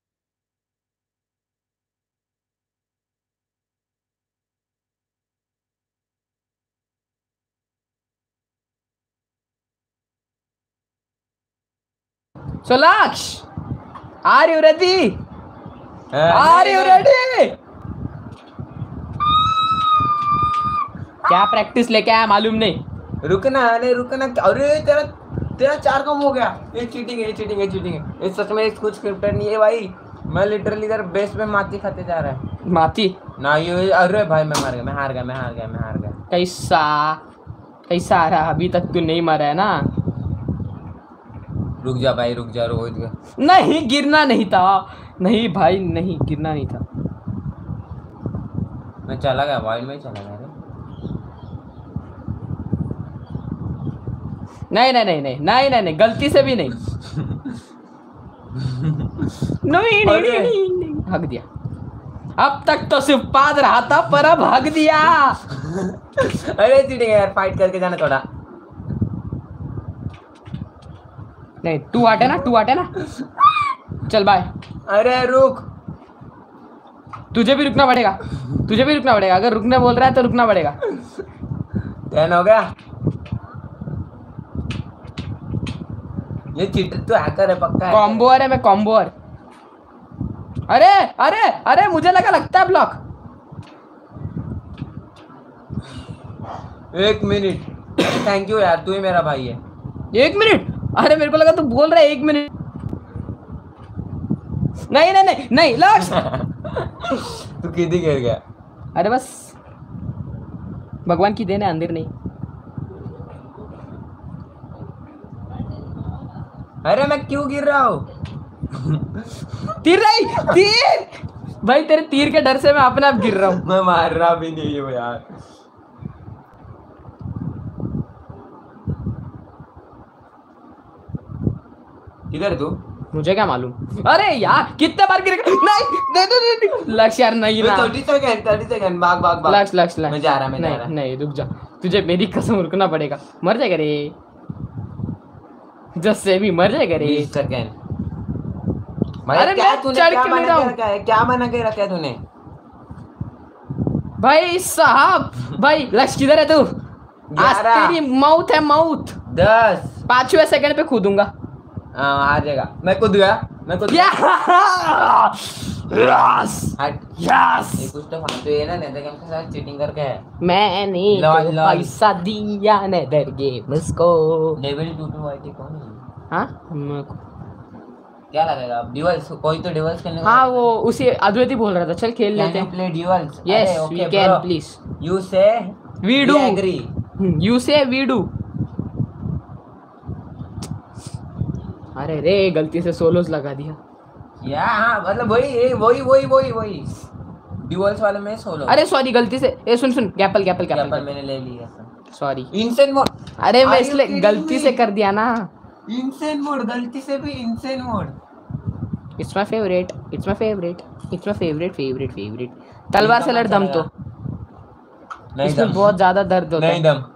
Solaksh are you ready? Are you ready? क्या प्रैक्टिस लेके आया मालूम नहीं। रुकना, अरे रुकना। अरे तेरा तेरा चार कम हो गया। ये चीटिंग है, ये चीटिंग है, चीटिंग है। ये सच में कुछ स्क्रिप्टेड नहीं है भाई। मैं लिटरली इधर बेस पे माती खाते जा रहा है। माती ना ये, अरे भाई मैं मार गया, मैं हार गया, मैं हार गया, मैं हार गया। कैसा कैसा आ रहा? अभी तक तू नहीं मरा है ना? रुक जा भाई, रुक जा, रोहित का। नहीं गिरना नहीं था, नहीं भाई नहीं गिरना नहीं था। मैं चला गया, वाइल्ड में चला गया। नहीं नहीं नहीं नहीं नहीं नहीं नहीं गलती से भी नहीं। नहीं नहीं नहीं नहीं नहीं भाग दिया। अब तक तो सिर्फ पाद रहा था पर अब भाग दिया। अरे चीटिंग है यार, फाइट करके जाना थोड़ा। नहीं टू आटे ना, टू आटे ना। चल बाय। अरे रुक, तुझे भी रुकना पड़ेगा, तुझे भी रुकना पड़ेगा। अगर रुकने बोल रहा है तो रुकना पड़ेगा। टेन हो गया। ये चीटर तो हैकर है, पक्का है। कॉम्बोअर है, मैं कॉम्बोअर। अरे अरे अरे मुझे लगा लगता है ब्लॉक। एक मिनट। थैंक यू यार, तू ही मेरा भाई है। एक मिनट? अरे मेरे को लगा तू बोल रहा है एक मिनट। नहीं नहीं नहीं नहीं लक्ष्य। तू किधर गिर गया? अरे बस भगवान की देन है, अंदर नहीं। अरे मैं क्यों गिर रहा हूँ? तीर नहीं, तीर भाई तेरे तीर के डर से मैं अपने आप गिर रहा हूँ। मैं मार रहा भी नहीं हूँ यार। किधर तू? मुझे क्या मालूम। अरे यार कितने बार गिर नहीं नहीं नहीं नहीं लक्ष्य यार नहीं ना। तीस सेकंड, तीस सेकंड, भाग भाग भाग। लक्ष्य लक्ष्य मैं जा रहा, मैं जा नहीं रहा। नहीं रुक जा, तुझे मेरी कसम रुकना पड़ेगा। मर जाएगा रे, जैसे भी मर जाएगा रे। बीस सेकंड। अरे क्या मैं तूने चढ़ क्या क्यों बना नहीं रहा के हूँ? रखा है? क्या बना के रखा है तूने? भाई साहब, भाई लक्ष्य किधर है तू? आज ग्यारह। तेरी मौत है, मौत। दस। पांचवें सेकंड पे कूदूंगा। हाँ आ जाएगा। मैं कूद गया, मैं कूद गया। यस हट। यस। ये कुछ तो फालतू है ना, नेदर गेम के साथ चीटिंग करके है। मैंने लॉल, तो लॉल। पैसा दिया नेदर गेम्स को। लेवल टू टू आईटी कौन है? हाँ हम- क्या लगेगा अब? ड्यूअल्स, कोई तो ड्यूअल्स खेलने हाँ वो उसी अद्वैत ही बोल रहा था, चल खेल लेते कैन हैं। Play duels? Yes we can please. You say we do agree. You say we do. अरे रे गलती से सोलोस लगा दिया। या हाँ मतलब वही वही वही वही वही ड्यूअल्स वाले में सोलो। अरे सॉरी गलती से। ए सुन सुन गैपल गैपल पर गैपल मैंने ले लिया। सॉरी। Insane mode. अरे मैं Are you इसलिए kidding गलती me? से कर दिया ना। इंसेन मोड, गलती से भी insane mode. It's my favourite, it's my favourite, it's my favourite favourite favourite. तलवार से लड़ दम तो। नहीं इसमें दम। बहुत ज्यादा दर्द होता नहीं है। दम।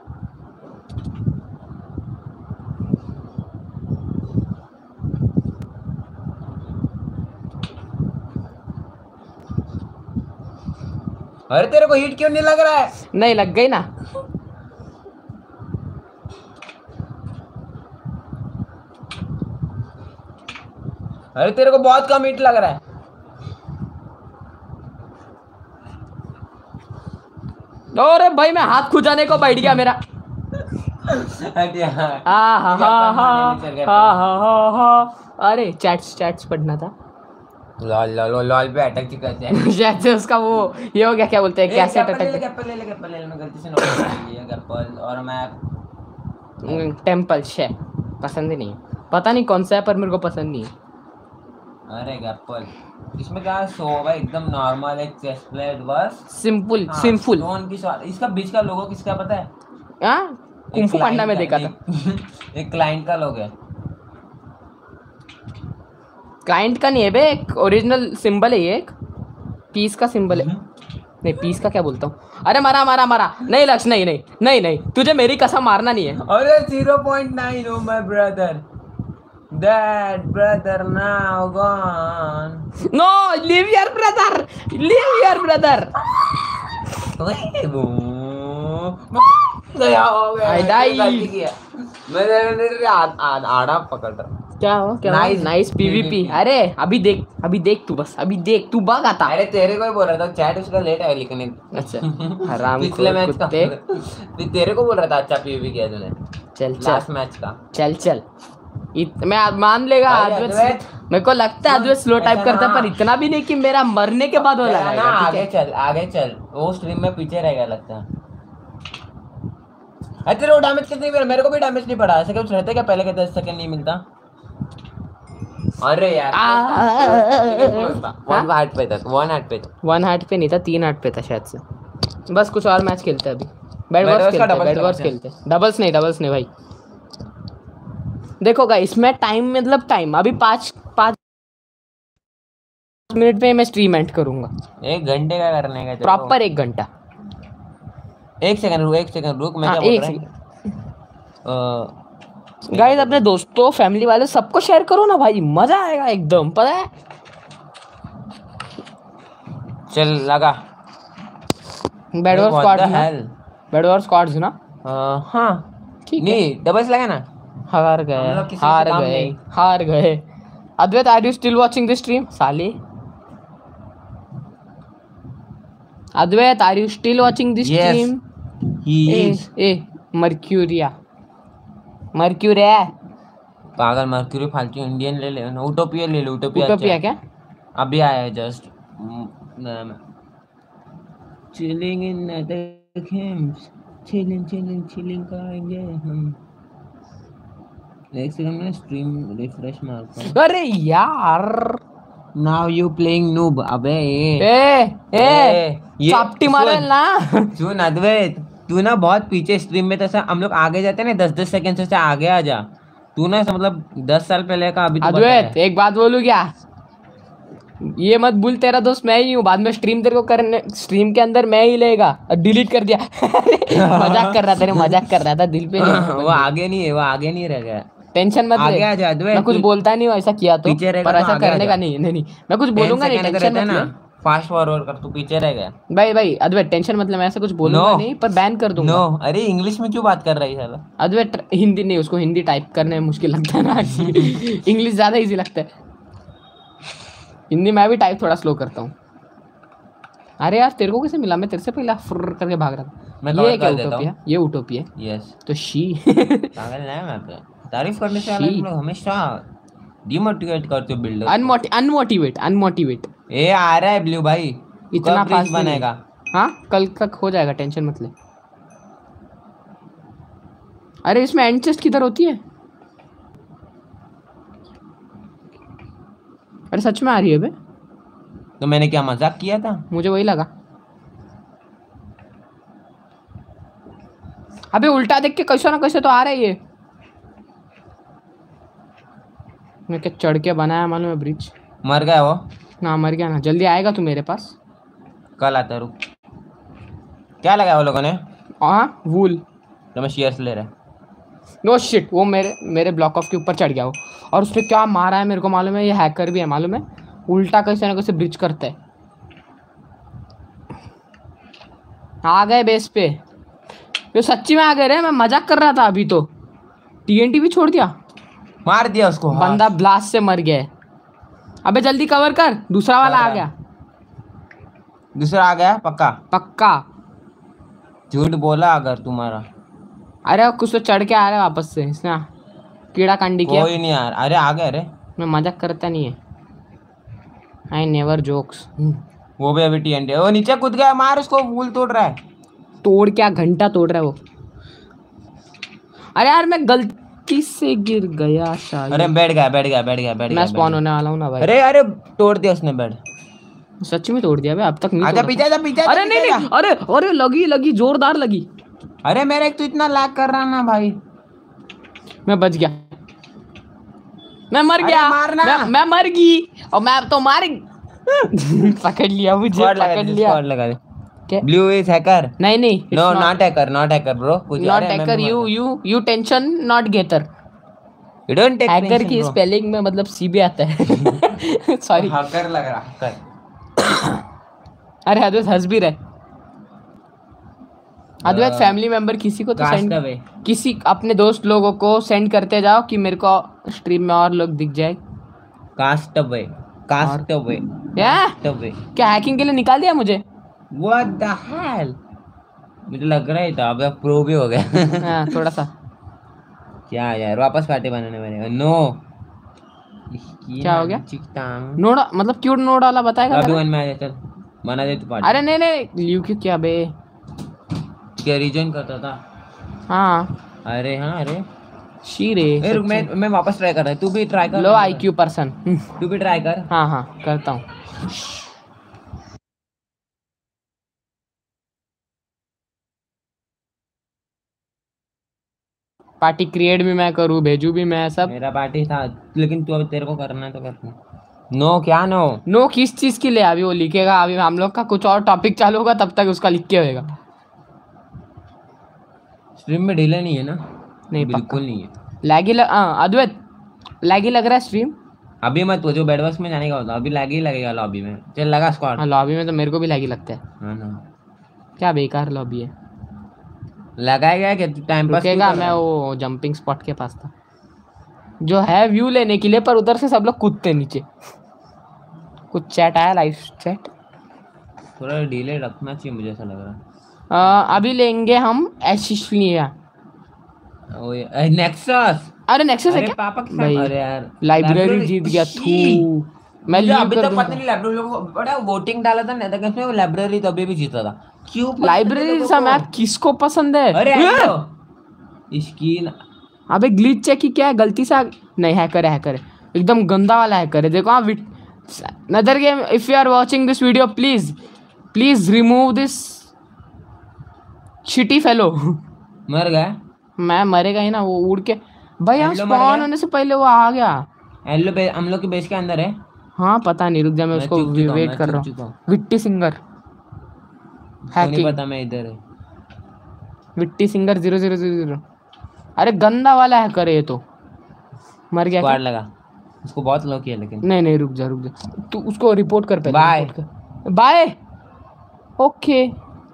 अरे तेरे को हीट क्यों नहीं लग रहा है? नहीं लग गई ना। अरे तेरे को बहुत कम हीट लग रहा है। अरे भाई मैं हाथ खुजाने को बैठ गया मेरा। हट यार। आ हा हा हा हा हा हा हा। अरे चैट्स चैट्स पढ़ना था। लॉल लॉल लॉल पे अटक चुका है। शायद से उसका वो ये हो गया, क्या बोलते हैं, कैसेट ले ले अटक। गैपल ले ले गैपल ले ले। मैं गलती से नॉट कर लिया गैपल और मैं टेम्पल शे पसंद ही नहीं है। पता नहीं कौन सा है पर मेरे को पसंद नहीं है। अरे गैपल इसमें क्या सो होगा? एकदम नॉर्मल एक चेस्ट प्लेट बस। सिंपल हाँ, सिंपल। स्टोन की स्वाद। इसका बीच का लोगो किसका पता है? हाँ कुंफू पांडा में देखा था। एक क्लाइंट का लोगो है। क्लाइंट का नहीं है बे, एक ओरिजिनल सिंबल है ये, एक पीस का सिंबल है। नहीं पीस का क्या बोलता हूँ। अरे मारा मारा मारा। नहीं लक्ष्य नहीं नहीं नहीं नहीं तुझे मेरी कसम मारना नहीं है। अरे zero point nine oh my brother, that brother now gone. No leave your brother, leave your brother. गया हो गया। I die. मैं आड़ा पकड़ रहा। क्या हो क्या Nice नाइस पीवीपी। पीवीपी। अरे अभी देख अभी देख तू बस अभी देख तू बग आता। अरे तेरे को ही बोल रहा था, चैट उसका लेट है लिखने। अच्छा हराम पिछले मैच का कुत्ते। फिर तेरे को बोल रहा था अच्छा पीवीपी किया तूने चल लास्ट चल मैच का। चल चल इत, मैं आज मान लेगा भाई, अद्वैत अद्वैत, मेरे को लगता है अद्वैत स्लो ऐसा टाइप करता है ना। पर इतना भी नहीं कि मेरा मरने के बाद वो जरा ना लगाएगा ठीक आगे है। चल आगे चल, वो स्ट्रीम में पीछे रह गया लगता है। अरे तेरे को डैमेज कितनी मिला? मेरे को भी डैमेज नहीं पड़ा। ऐसे कुछ रहता है क्या पहले के दस सेकंड नहीं मिलता? अरे यार वन हार्ट पे तक वन हार्ट पे तक वन हार्ट पे नहीं था तीन हार्ट पे था शायद से। बस कुछ और मैच खेलते हैं अभी। बैड Bed वॉर्स Wars का खेलते हैं doubles बैड वॉर्स लगाते हैं। खेलते हैं डबल्स नहीं डबल्स नहीं भाई। देखो गाइस इसमें टाइम मतलब टाइम अभी पाँच पाँच मिनट में मैं स्ट्रीम एंड करूंगा। एक घंटे का करने का? प्रॉपर एक घंटा। एक सेकंड रुक एक सेकंड रुक मैं हाँ क्या बोल एक रहा सेकंड हूँ। गाइस अपने दोस्तों फैमिली वाले सबको शेयर करो ना भाई मजा आएगा एकदम पता है। चल लगा बैड वॉर स्क्वाड्स ना हेल। बैड वॉर स्क्वाड्स ना हाँ ठीक है। नहीं डबल्स लगा ना। हार हम गए लोग किसी से हार काम गए नहीं। हार गए। Advait are you still watching this stream साले? Advait are you still watching this Yes, stream? he ए is। ए मर्क्यूरिया मर्क्यूरिया पागल मर्क्यूरी फालतू इंडियन ले ले उटोपिया ले ले उटोपिया उटोपिया अच्छा। क्या? अभी आया है just. Chilling in the games chilling chilling chilling करेंगे हम। एक सेकंड में स्ट्रीम रिफ्रेश मारता हूं। अरे यार नाउ यू प्लेइंग नूब। अबे ए ए ये चापटी मारे सुन- ना। सुन अद्वैत, तू ना बहुत पीछे स्ट्रीम में तो ऐसा हम लोग आगे जाते हैं ना दस दस सेकंड से आगे आ जा। तू ना ऐसा मतलब दस साल पहले का अभी तो अद्वैत एक बात बोलूं क्या? ये मत भूल तेरा दोस्त मैं ही हूँ। बाद में स्ट्रीम तेरे को करने स्ट्रीम के अंदर मैं ही लेगा और डिलीट कर दिया। मजाक कर रहा था मजाक कर रहा था दिल पे नहीं। वो आगे नहीं है, वो आगे नहीं रह गया। टेंशन मत आगे ले। आ जा अद्वैत, मैं कुछ तू- बोलता नहीं हूँ ऐसा किया तो पीछे रहेगा पर तो ऐसा आगे आ करने जा। का नहीं नहीं नहीं मैं कुछ बोलूंगा नहीं टेंशन मत ले। फास्ट फॉरवर्ड कर, तू पीछे रह गया। भाई भाई अद्वैत टेंशन मत ले मैं ऐसा कुछ बोलूंगा No. नहीं पर बैन कर दूंगा। नो अरे इंग्लिश में क्यों बात कर रही है साला? अद्वैत हिंदी नहीं उसको हिंदी टाइप करने में मुश्किल लगता है ना। इंग्लिश ज्यादा इजी लगता है। हिंदी मैं भी टाइप थोड़ा स्लो करता हूँ। अरे यार तेरे को कैसे मिला? मैं तेरे से पहले फुर्र करके भाग रहा था। मैं ये कवर क्या कर देता उटोपिया? ये उटोपिया यस तो शी। पागल नहीं मैं पे तारीफ करने से वाले She- तुम लोग हमेशा डिमोटिवेट करते हो बिल्डर। अनमोटि अनमोटिवेट अनमोटिवेट ए आ रहा है ब्लू भाई, इतना कब ब्रिज फास्ट बनेगा? हाँ कल तक हो जाएगा टेंशन मत ले। अरे इसमें एंड चेस्ट किधर होती है? अरे सच में आ रही है बे? तो मैंने क्या मजाक किया था? मुझे वही लगा। अबे उल्टा देख के कैसे ना कैसे तो आ रहा है ये। मैं क्या चढ़ के बनाया मालूम है ब्रिज? मर गया वो? ना मर गया ना। जल्दी आएगा तू मेरे पास? कल आता है, रुक। क्या लगाया वो लोगों ने? हाँ वूल। तो मैं शेयर्स ले रहा। नो शिट वो मेरे मेरे ब्लॉक ऑफ के ऊपर चढ़ गया वो। और उसने क्या मारा है मेरे को मालूम है। ये हैकर भी है मालूम है। उल्टा कैसे ना कैसे ब्रिज करता है। आ गए बेस पे। ये सच्ची में आ गए रे। मैं मजाक कर रहा था अभी तो। टीएनटी भी छोड़ दिया। मार दिया उसको। हाँ। बंदा ब्लास्ट से मर गया है। अबे जल्दी कवर कर दूसरा वाला आ गया। दूसरा आ गया पक्का? पक्का। झूठ बोला अगर तुम्हारा। अरे कुछ तो चढ़ के आ रहा है वापस से। इसने कीड़ा कांडी किया। कोई नहीं यार, अरे आ गया रे। मैं मजाक करता नहीं है। I never jokes. वो भी अभी टीएनटी वो नीचे कूद गया। मार उसको, वूल तोड़ रहा है। तोड़ क्या घंटा तोड़ रहा है वो। अरे यार मैं गलती से गिर गया शायद। अरे बैठ गया बैठ गया बैठ गया बैठ गया मैं स्पॉन होने वाला हूँ ना भाई। अरे अरे तोड़ दिया उसने बेड। सच में तोड़ दिया भाई अब तक नहीं आजा तोड़ा पीछे था। जा पीछे। अरे नहीं नहीं अरे अरे लगी लगी जोरदार लगी। अरे मेरा एक तो इतना लैग कर रहा ना भाई। मैं बच गया। मैं मर अरे गया। मारना। मैं, मैं मर गई और मैं तो मार पकड़ लिया मुझे पकड़ लिया। स्क्वाड लगा दे। क्या? Blue is hacker. नहीं नहीं no not hacker not hacker bro. कुछ not hacker. You you you tension not getter. You don't take hacker की स्पेलिंग में मतलब सी भी आता है। सॉरी हैकर लग रहा हैकर। अरे हदस हंस भी रहे। अद्वैत फैमिली मेंबर किसी को तो सेंड, कास्टअवे। किसी अपने दोस्त लोगों को सेंड करते जाओ कि मेरे को स्ट्रीम में और लोग दिख जाए। कास्टअवे कास्टअवे क्या कास्टअवे क्या हैकिंग के लिए निकाल दिया मुझे? व्हाट द हेल, मुझे लग रहा ही था अब प्रो भी हो गया। हाँ थोड़ा सा। क्या यार वापस पार्टी बनाने वाले नो क्या हो गया? नोड मतलब क्यों नोड वाला बताएगा लॉबी जरा? वन में आ जा, चल बना दे तू पार्टी। अरे नहीं नहीं ल्यू क्यों क्या बे? क्या रीजन करता था? हाँ अरे हाँ अरे शीरे ए, रुक मैं मैं वापस ट्राई कर रहा हूँ, तू भी ट्राई कर। Low IQ person. तू भी ट्राई कर। हाँ हाँ करता हूँ। पार्टी क्रिएट भी मैं करूँ, भेजू भी मैं, सब। मेरा पार्टी था लेकिन तू अब तेरे को करना है तो करना। नो क्या नो? नो किस चीज के लिए? अभी वो लिखेगा, अभी हम लोग का कुछ और टॉपिक चालू होगा तब तक उसका लिख के होएगा। स्ट्रीम में डिले नहीं है ना? नहीं बिल्कुल नहीं है। लैगी लग हाँ अद्वैत लैगी लग रहा है स्ट्रीम। अभी मत वो जो बेडवर्स में जाने का होता अभी लैग ही लगेगा लॉबी में। चल लगा स्क्वाड। हाँ लॉबी में तो मेरे को भी लैगी लगता है। हाँ ना क्या बेकार लॉबी है। लगाएगा क्या तू? टाइम पास क्यों रुकेगा, कर रहा मैं है? वो जंपिंग स्पॉट के पास था जो है व्यू लेने के लिए, पर उधर से सब लोग कूदते नीचे। कुछ चैट आया, लाइव चैट। थोड़ा डिले रखना चाहिए मुझे ऐसा लग रहा है। आ, अभी लेंगे हम एशिशलिया। ओ ये नेक्सस। अरे नेक्सस है अरे क्या पापा के भाई? साथ। अरे यार लाइब्रेरी जीत गया थू। मैं मुझे लीव अभी कर तक पता दूंगा। नहीं लाइब्रेरी लोगों को बड़ा वोटिंग डाला था नेदर गेम्स में, वो लाइब्रेरी तभी भी जीता था। क्यों पसंद है लाइब्रेरी लोगों सा को? मैप किसको पसंद है? अरे ए! हेलो इसकी न... अबे ग्लिच चेक की क्या है, गलती से आ... नहीं हैकर है, हैकर है एकदम गंदा वाला हैकर है। देखो हाँ Nether game, if you are watching this video please please remove this shitty fellow. मर गया। मैं मरेगा ही ना, वो उड़ के भाई यहाँ हेलो मर स्पॉन गया। होने से पहले वो आ गया। हेलो बे हम लोग के बेस के अंदर है। हाँ पता नहीं, रुक जा मैं मैं उसको चुप चुका हूँ, वेट मैं कर चुप रहा चुका हूँ। हूँ। विट्टी सिंगर तो नहीं हैकिंग, पता मैं इधर है। Witty singer zero zero zero zero. अरे गंदा वाला हैकर है ये तो। मर गया क्या? स्क्वाड लगा उसको बहुत लो किया लेकिन। नहीं नहीं रुक जा रुक जा, तू उसको रिपोर्ट कर पहले। बाय रिपोर्ट कर बाय। ओके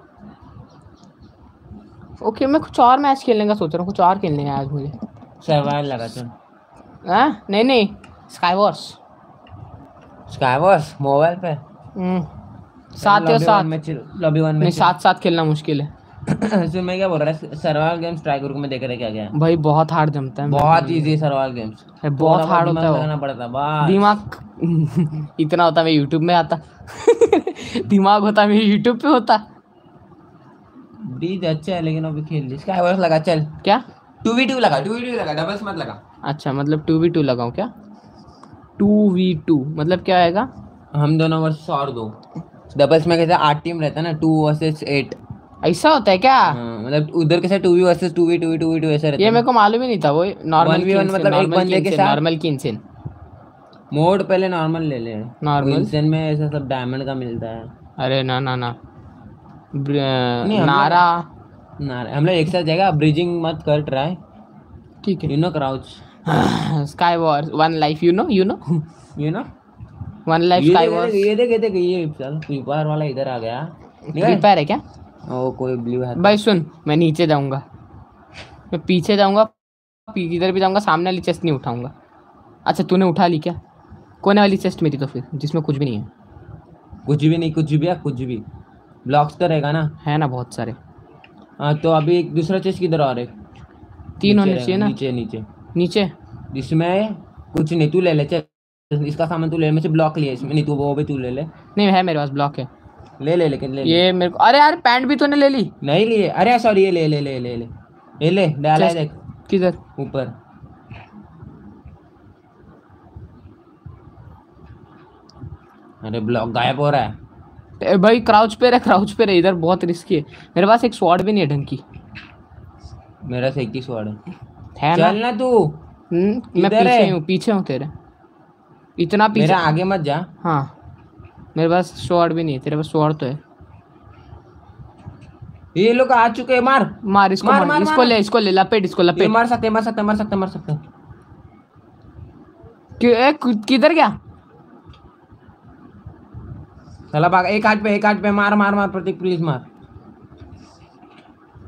ओके मैं कुछ और मैच खेलने का सोच रहा हूँ, कुछ और खेलने का आज मुझे। सर्वाइवल लगा चल। हाँ नहीं नहीं sky wars. Sky wars mobile पे सात या सात लॉबी वन में नहीं, साथ साथ खेलना मुश्किल है। तो मैं क्या बोल रहा है सर्वाइवल गेम्स ट्राई करूँ मैं, देख रहे क्या क्या भाई बहुत हार्ड जमता है। बहुत इजी है सर्वाइवल गेम्स। है बहुत हार्ड होता है वो। लगाना पड़ता बस दिमाग इतना होता मैं यूट्यूब में आता। दिमाग होता मैं यूट्यूब पे होता। ब्रीज अच्छा है लेकिन अभी खेल ली। स्काई वॉर्स लगा चल। क्या टू वी टू लगा, टू वी टू लगा, डबल्स मत लगा। अच्छा मतलब टू वी टू लगाऊं क्या? टू वी टू मतलब क्या आएगा? हम दोनों वर्सेस और दो। डबल्स में कैसे आठ टीम रहता है ना, टू वर्सेस एट। ऐसा होता है क्या? हाँ, मतलब उधर कैसे two v versus two v two v two v two ऐसा रहता ये है। मेरे को मालूम ही नहीं था। वो नॉर्मल की मतलब एक बंदे के साथ नॉर्मल की इंसेन मोड पहले नॉर्मल ले ले। नॉर्मल इंसेन में ऐसा सब डायमंड का मिलता है। अरे ना ना ना नहीं, हम नारा ना हम लोग एक साथ जाएगा। ब्रिजिंग मत कर ट्राई, ठीक है। You know crouch sky war one life, you know you know you know one life ये स्काई देख वॉर। ये देख ये देख ये चल फ्री फायर वाला इधर आ गया। फ्री फायर है क्या? ओ कोई ब्लू है भाई सुन, मैं नीचे जाऊंगा, मैं पीछे जाऊंगा, इधर भी जाऊंगा, सामने वाली चेस्ट नहीं उठाऊंगा। अच्छा तूने उठा ली क्या? कोने वाली चेस्ट मेरी तो फिर, जिसमें कुछ भी नहीं है। कुछ भी नहीं, कुछ भी है कुछ भी ब्लॉक्स तो रहेगा ना। है ना बहुत सारे। हाँ तो अभी एक दूसरा चेस्ट किधर आ रहा है? तीन होने चाहिए ना नीचे नीचे नीचे। जिसमें कुछ नहीं, तू ले ले चल इसका सामान तू ले, मैं से ब्लॉक लिया इसमें नहीं, तू वो भी तू ले ले। नहीं है मेरे पास ब्लॉक है। ले ले लेकिन ले ये मेरे को, अरे यार पैंट भी तूने ले ली। नहीं लिए, अरे सॉरी ये ले ले ले ले ले ये ले डाला है देख किधर? ऊपर। अरे ब्लॉक गायब हो रहा है। ए भाई क्राउच पे रहे, क्राउच पे रहे, इधर बहुत रिस्की है। मेरे पास एक स्वॉर्ड भी नहीं है ढंग की। मेरा से एक ही स्वॉर्ड है। है ना? चल ना तू। हम्म मैं पीछे हूँ, पीछे हूँ तेरे, इतना पीछे। मेरा आगे मत जा। हाँ मेरे पास स्वॉर्ड भी नहीं है, तेरे पास स्वॉर्ड तो है। ये लोग आ चुके हैं, मार मार इसको, मार, मार, मार, इसको मार। ले, इसको ले, लपेट इसको, ये लपेट। मार सकते मार सकते मार सकते मार सकते कि- ए, कु- किधर गया? चला भाग। एक हाथ पे एक हाथ पे मार मार मार प्रतीक प्लीज मार।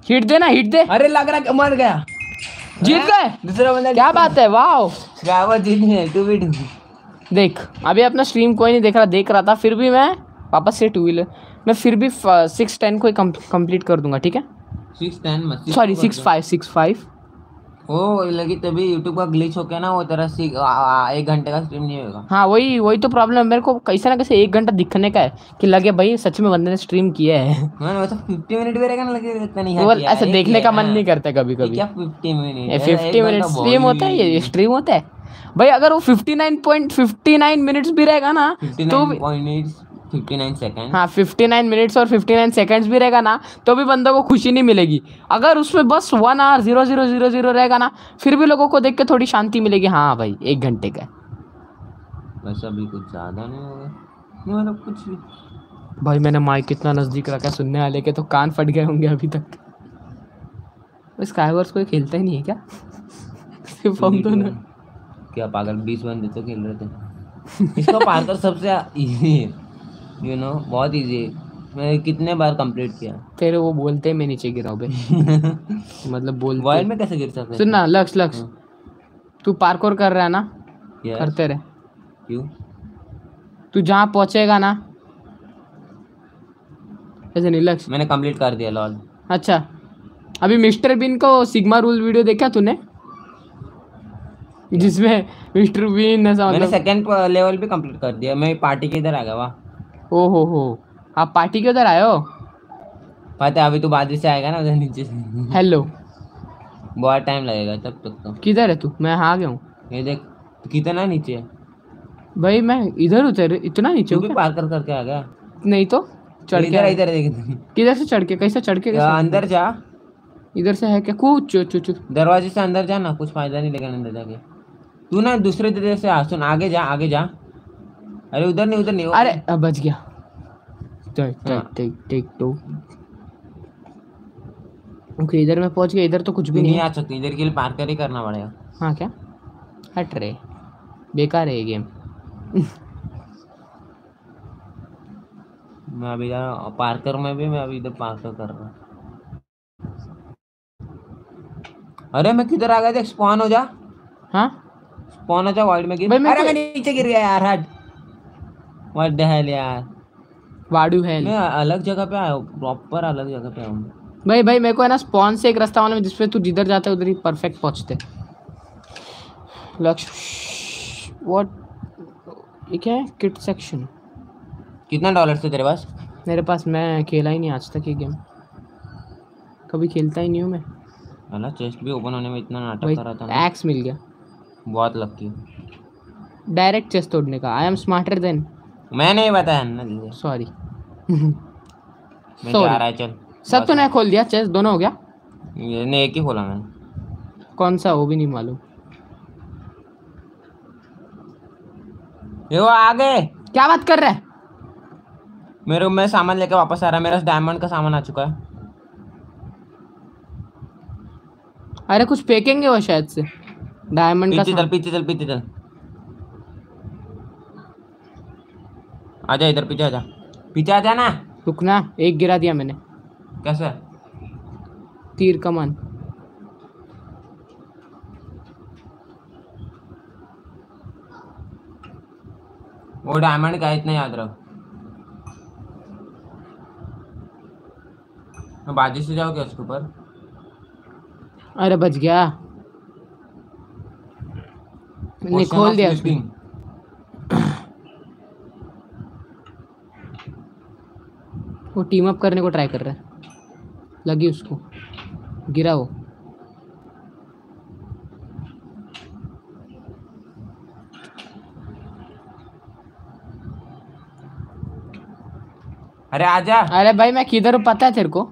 हिट दे ना, हिट दे। अरे लग रहा है मर गया, जीत गए। दूसरा बंदा क्या बात है, वाओ। ड्राइवर जीत गए टू वी टू। देख अभी अपना स्ट्रीम कोई नहीं देख रहा, देख रहा था, फिर भी मैं वापस से टू व्हीलर मैं फिर भी सिक्स टेन को कंप्लीट कर दूंगा, ठीक है। सिक्स टेन मत, sorry six five six five oh लगी तभी यूट्यूब का ग्लिच होके ना वो तेरा सी- आ- आ- एक घंटे का स्ट्रीम नहीं होगा। हाँ वही वही तो प्रॉब्लम है मेरे को, कैसे ना कैसे एक घंटा दिखने का है कि लगे भाई सच में बंदे ने स्ट्रीम किया है। मैंने वैसे फिफ्टी मिनट भी रहेगा ना, लगे इतना नहीं वो हाथी ऐसे आया, देखने एक का है, मन हाँ। नहीं करता कभी ये कभी। क्या फिफ्टी मिनट ये फिफ्टी मिनट स्ट्रीम होता है, ये स्ट्रीम होता है भाई। अगर वो fifty nine point fifty nine minutes भी रहेगा ना तो भी, फिफ्टी नाइन सेकंड। हाँ फिफ्टी नाइन मिनट्स और फिफ्टी नाइन सेकंड्स भी रहेगा ना तो भी बंदों को खुशी नहीं मिलेगी। अगर उसमें बस one hour zero zero zero zero रहेगा ना फिर भी लोगों को देख के थोड़ी शांति मिलेगी, हाँ भाई एक घंटे का। वैसा भी कुछ ज़्यादा नहीं होगा, नहीं मतलब कुछ भी। भाई मैंने माइक कितना नज़दीक रखा, सुनने वाले के तो कान फट गए होंगे अभी तक। स्काईवर्स कोई खेलता ही नहीं है क्या? सिर्फ हम दोनों। क्या पागल, बीस बंदे तो खेल रहे थे। इसको पार कर सबसे इजी है, यू नो बहुत इजी है। मैंने कितने बार कंप्लीट किया। तेरे वो बोलते मैं नीचे गिरा हूँ बे। मतलब बोलते वर्ल्ड में कैसे गिर सकते हैं? सुन ना लक्ष्य लक्ष्य, तू पार्कोर कर रहा है ना, Yes. करते रहे। क्यों? तू जहाँ पहुँचेगा ना, ऐसे नहीं लक्ष्य। मैंने कंप्लीट कर दिया लॉल। अच्छा अभी मिस्टर बीन को सिग्मा रूल वीडियो देखा तूने, जिसमें मिस्टर बीन ऐसा मैंने मतलब। सेकंड लेवल भी कंप्लीट कर दिया। मैं पार्टी के इधर आ गया। वाह ओ हो हो, आप पार्टी के उधर आए हो? पता है अभी तो बाजू से आएगा ना उधर नीचे से। हेलो। बहुत टाइम लगेगा तब तक तो। किधर है तू? मैं आ गया हूँ। ये देख कितना नीचे है भाई मैं इधर उतर, इतना नीचे तू हूँ भी क्या? पार कर करके आ गया। नहीं तो चढ़ इधर के इधर देख। किधर से चढ़ के, कैसे चढ़ के, कैसे? अंदर जा, इधर से है क्या? कूच चु चु चु। दरवाजे से अंदर जा ना, कुछ फायदा नहीं लेकिन अंदर जाके तू ना दूसरे तरह से आ। सुन आगे जा, आगे जा। अरे उधर नहीं, उधर नहीं। अरे अब बच गया। टेक हाँ। Take take take two. Okay इधर मैं पहुंच गया, इधर तो कुछ भी नहीं नहीं है। आ सकती इधर के लिए, पार कर ही करना पड़ेगा। हाँ क्या? हट रे, बेकार है ये गेम। मैं अभी जा पार्कर में भी, मैं अभी इधर पार्कर कर रहा हूँ। अरे मैं किधर आ गया देख, स्पॉन हो जा। हाँ स्पॉन हो जा, वाइड में गिर। भाई मैं अरे तो- मैं नीचे गिर गया यार, हट। व्हाट द हेल यार, वाडू है। मैं अलग जगह पे आया हूँ, प्रॉपर अलग जगह पे आया हूँ। भाई भाई मेरे को है ना स्पॉन से एक रास्ता वाला में जिसपे तू जिधर जाता है उधर ही परफेक्ट पहुंचते। लक्ष्य व्हाट, ये क्या है? Kit section. कितना डॉलर थे तेरे पास? मेरे पास, मैं खेला ही नहीं आज तक ये गेम, कभी खेलता ही नहीं हूँ मैं। अला चेस्ट भी ओपन होने में इतना नाटक कर रहा था भाई मैं। एक्स मिल गया, बहुत लकी। डायरेक्ट चेस्ट तोड़ने का। I am smarter than. मैं नहीं बताया ना तुझे। सॉरी। मैं जा रहा है, चल। सब तूने खोल दिया चेस्ट, दोनों हो गया? ये ने एक ही खोला मैंने। कौन सा वो भी नहीं मालूम। ये वो आगे। क्या बात कर रहा है? मेरे मैं सामान लेके वापस आ रहा, मेरा डायमंड का सामान आ चुका है। अरे कुछ फेंकेंगे वो शायद से, डायमंड का पीछे चल, सामान। पीछे चल, पीछे चल। आजा इधर, पीछे आजा, पीछे आजा ना। रुकना, एक गिरा दिया मैंने। कैसे? तीर कमान। वो डायमंड का है, इतना याद रख। मैं बाजू से जाओ क्या उसके ऊपर? अरे बच गया, मैंने खोल दिया उसको। वो टीम अप करने को ट्राई कर रहा है, लगी उसको, गिरा वो। अरे आजा। अरे भाई मैं किधर हूँ पता है तेरे को?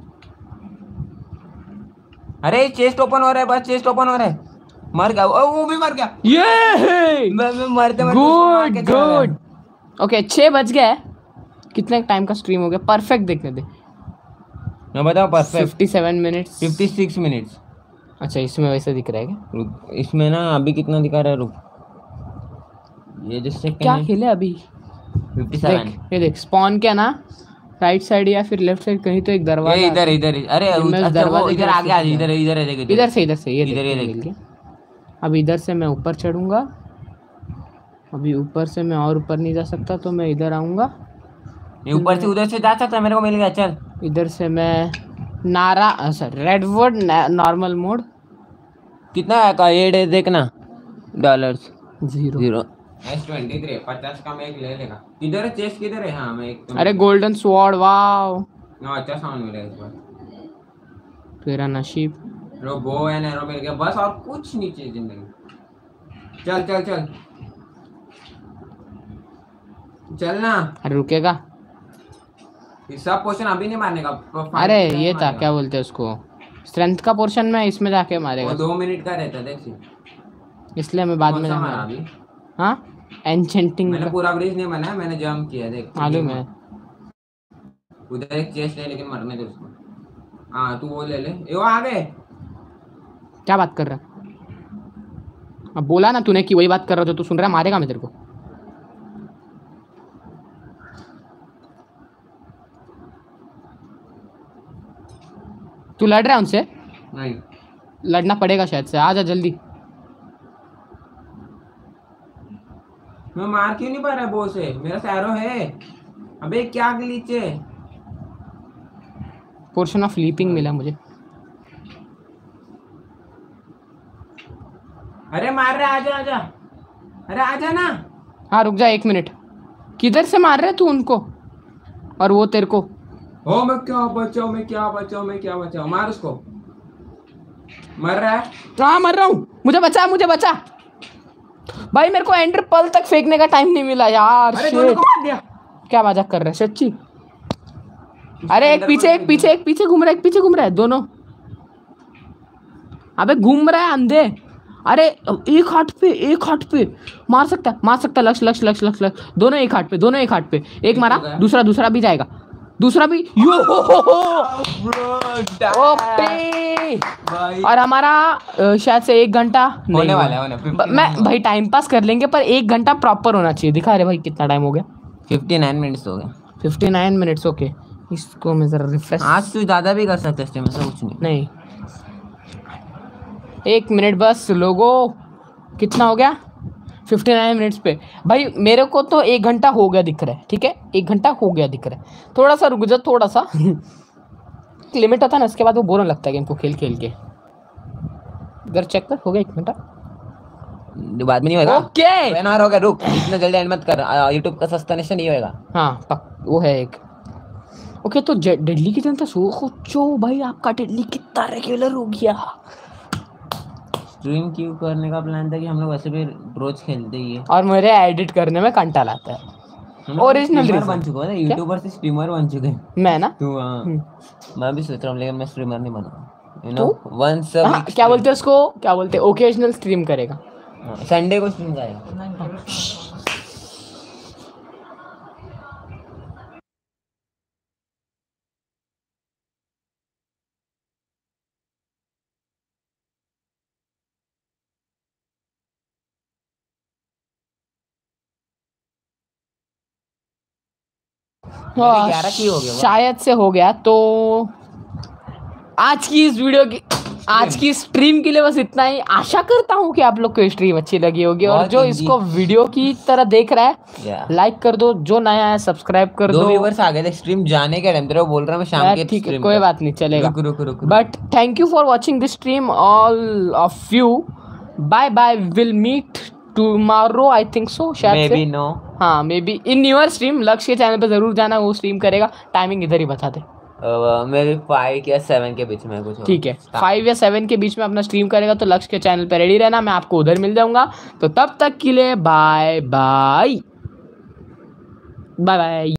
अरे चेस्ट ओपन हो रहा है, बस चेस्ट ओपन हो रहा है। मर गया ओ, वो भी मर गया। ये मैं मैं मरते मरते गुड गुड। ओके छः बज गया है। कितने टाइम का स्ट्रीम हो गया? परफेक्ट देखने दे। मैं बताओ perfect fifty seven minutes fifty six minutes. अच्छा इसमें वैसे दिख रहा है क्या? रुक, इसमें ना अभी कितना दिखा रहा है, रुक। ये जिससे क्या खेले अभी? Fifty seven. देख ये देख, स्पॉन क्या ना राइट साइड या फिर लेफ्ट साइड कहीं तो एक दरवाजा। ये इधर इधर अरे मैं उस अच्छा वो दरवाजे के इधर रास्ते आगे आ से इधर इधर है देख इधर से इधर से ये इधर ये देख, देख। मिल गया। अब इधर से मैं ऊपर चढ़ूंगा। अभी ऊपर से मैं और ऊपर नहीं जा सकता तो मैं इधर आऊंगा। ये ऊपर से उधर से जा सकता है, मेरे को मिल गया। चल इधर से मैं नारा सर रेडवुड नॉर्मल मोड कितना है का ये देखना dollars zero. Zero S twenty three पचास का मैं एक ले लेगा। किधर है चेस्ट किधर है? हाँ मैं एक तो अरे गोल्डन स्वॉर्ड वाओ ना अच्छा साउंड मिलेगा इस बार। तेरा नसीब। रो बो एंड एरो मिल गया बस, और कुछ नहीं चाहिए जिंदगी। चल चल चल चल ना। अरे रुकेगा। ये सब पोर्शन अभी नहीं मारने का। अरे ये था क्या बोलते हैं उसको, स्ट्रेंथ का पोर्शन में इसमें जाके वो मारेगा। दो मिनट का रहता है देख, इसलिए मैं बाद कौन में सा जाऊंगा। मारा अभी? हाँ एन्चेंटिंग मैंने पूरा ब्रिज नहीं बनाया, मैंने जंप किया देख। मालूम है। उधर एक चेस्ट है लेकिन मरने दे उसको। हाँ तू वो ले ले। ये वो आ गए। क्या बात कर रहा है? अब बोला ना तूने कि वही बात कर रहा था, तू सुन रहा है? मारेगा मैं तेरे को। तू लड़ रहा है उनसे? नहीं लड़ना पड़ेगा शायद से। आजा जल्दी। मैं मार क्यों नहीं पा रहा बो से? मेरा सैरो है। अबे क्या ग्लिच है? पोर्शन ऑफ लीपिंग मिला मुझे। अरे मार रहा, आजा आजा। अरे आजा ना। हाँ रुक जा एक मिनट। किधर से मार रहे तू उनको और वो तेरे को? ओ मैं क्या बचाऊं, मैं क्या बचाऊं, मैं क्या बचाऊं? मार उसको। मर रहा है। हाँ मर रहा हूँ, मुझे बचा मुझे बचा। भाई मेरे को एंडर पल तक फेंकने का टाइम नहीं मिला यार। अरे दोनों को मार दिया। क्या मजाक कर रहे हैं सच्ची? अरे एक पीछे एक पीछे एक पीछे घूम रहा है, एक पीछे घूम रहा है दोनों। अबे घूम रहा है अंधे। अरे एक हाथ पे एक हाथ पे मार सकता है, मार सकता है। लक्ष्य लक्ष्य लक्ष्य लक्ष्य लक्ष्य दोनों एक हाथ पे, दोनों एक हाथ पे। एक मारा, दूसरा दूसरा भी जाएगा, दूसरा भी। यो हो हो हो ओपे। और हमारा अ, शायद से एक घंटा होने वाला है, होने ब- मैं भाई टाइम पास कर लेंगे पर एक घंटा प्रॉपर होना चाहिए। दिखा रहे भाई कितना टाइम हो गया? फिफ्टी नाइन मिनट्स हो गए। Fifty nine minutes okay. इसको मैं जरा रिफ्रेश। आज तू ज्यादा भी कर सकते हैं, ऐसा कुछ नहीं। नहीं एक मिनट बस लोगो। कितना हो गया? फिफ्टी नाइन मिनट्स पे। भाई मेरे को तो एक घंटा हो गया दिख रहा है। ठीक है एक घंटा हो गया दिख रहा है। थोड़ा सा रुक जा, थोड़ा सा लिमिट होता है ना, उसके बाद वो बोरन लगता है गेम को खेल खेल के। इधर चेक कर, हो गया एक घंटा। बाद में नहीं होगा। ओके एन आर होगा। रुक इतना जल्दी एंड मत कर, यूट्यूब का सस्टेनेशन नहीं होएगा। हाँ पक वो है एक। ओके तो डेडली की जनता सो सोचो भाई आपका डेडली कितना रेगुलर हो गया। स्ट्रीम क्यों करने का प्लान था कि हम लोग वैसे भी रोज खेलते ही है, और मेरे एडिट करने में कंटा लाता है। ओरिजिनल स्ट्रीमर बन चुका है, यूट्यूबर से स्ट्रीमर बन चुके हैं। मैं ना तू हाँ हम्म। मैं भी सोच रहा हूँ लेकिन मैं स्ट्रीमर नहीं बना। यू तू? नो वंस हाँ, क्या बोलते हैं उसको, क्या बोलते हैं, ओकेजनल स्ट्रीम करेगा। संडे को स्ट्रीम करेगा। हाँ, ग्यारह की हो गया शायद से हो गया। तो आज की इस वीडियो की आज की स्ट्रीम के लिए बस इतना ही। आशा करता हूँ कि आप लोग को स्ट्रीम अच्छी लगी होगी और जो इसको वीडियो की तरह देख रहा है लाइक कर दो, जो नया है सब्सक्राइब कर दो। दो व्यूअर्स आ गए थे स्ट्रीम जाने के टाइम, तेरे को बोल रहा मैं शाम के ठीक है कोई बात नहीं चलेगा। रुक रुक रुक but thank you for watching this stream all of you. Bye bye, will meet tomorrow I think so शायद मे से। बी नो हाँ maybe in newer stream. Lakshya के चैनल पे जरूर जाना, वो स्ट्रीम करेगा। टाइमिंग इधर ही बता दे। मे बी फाइव या सेवन के बीच में कुछ होगा। ठीक है फाइव या सेवन के बीच में अपना स्ट्रीम करेगा तो लक्ष्य के चैनल पे रेडी रहना, मैं आपको उधर मिल जाऊंगा। तो तब तक के लिए बाय बाय बाय बाय।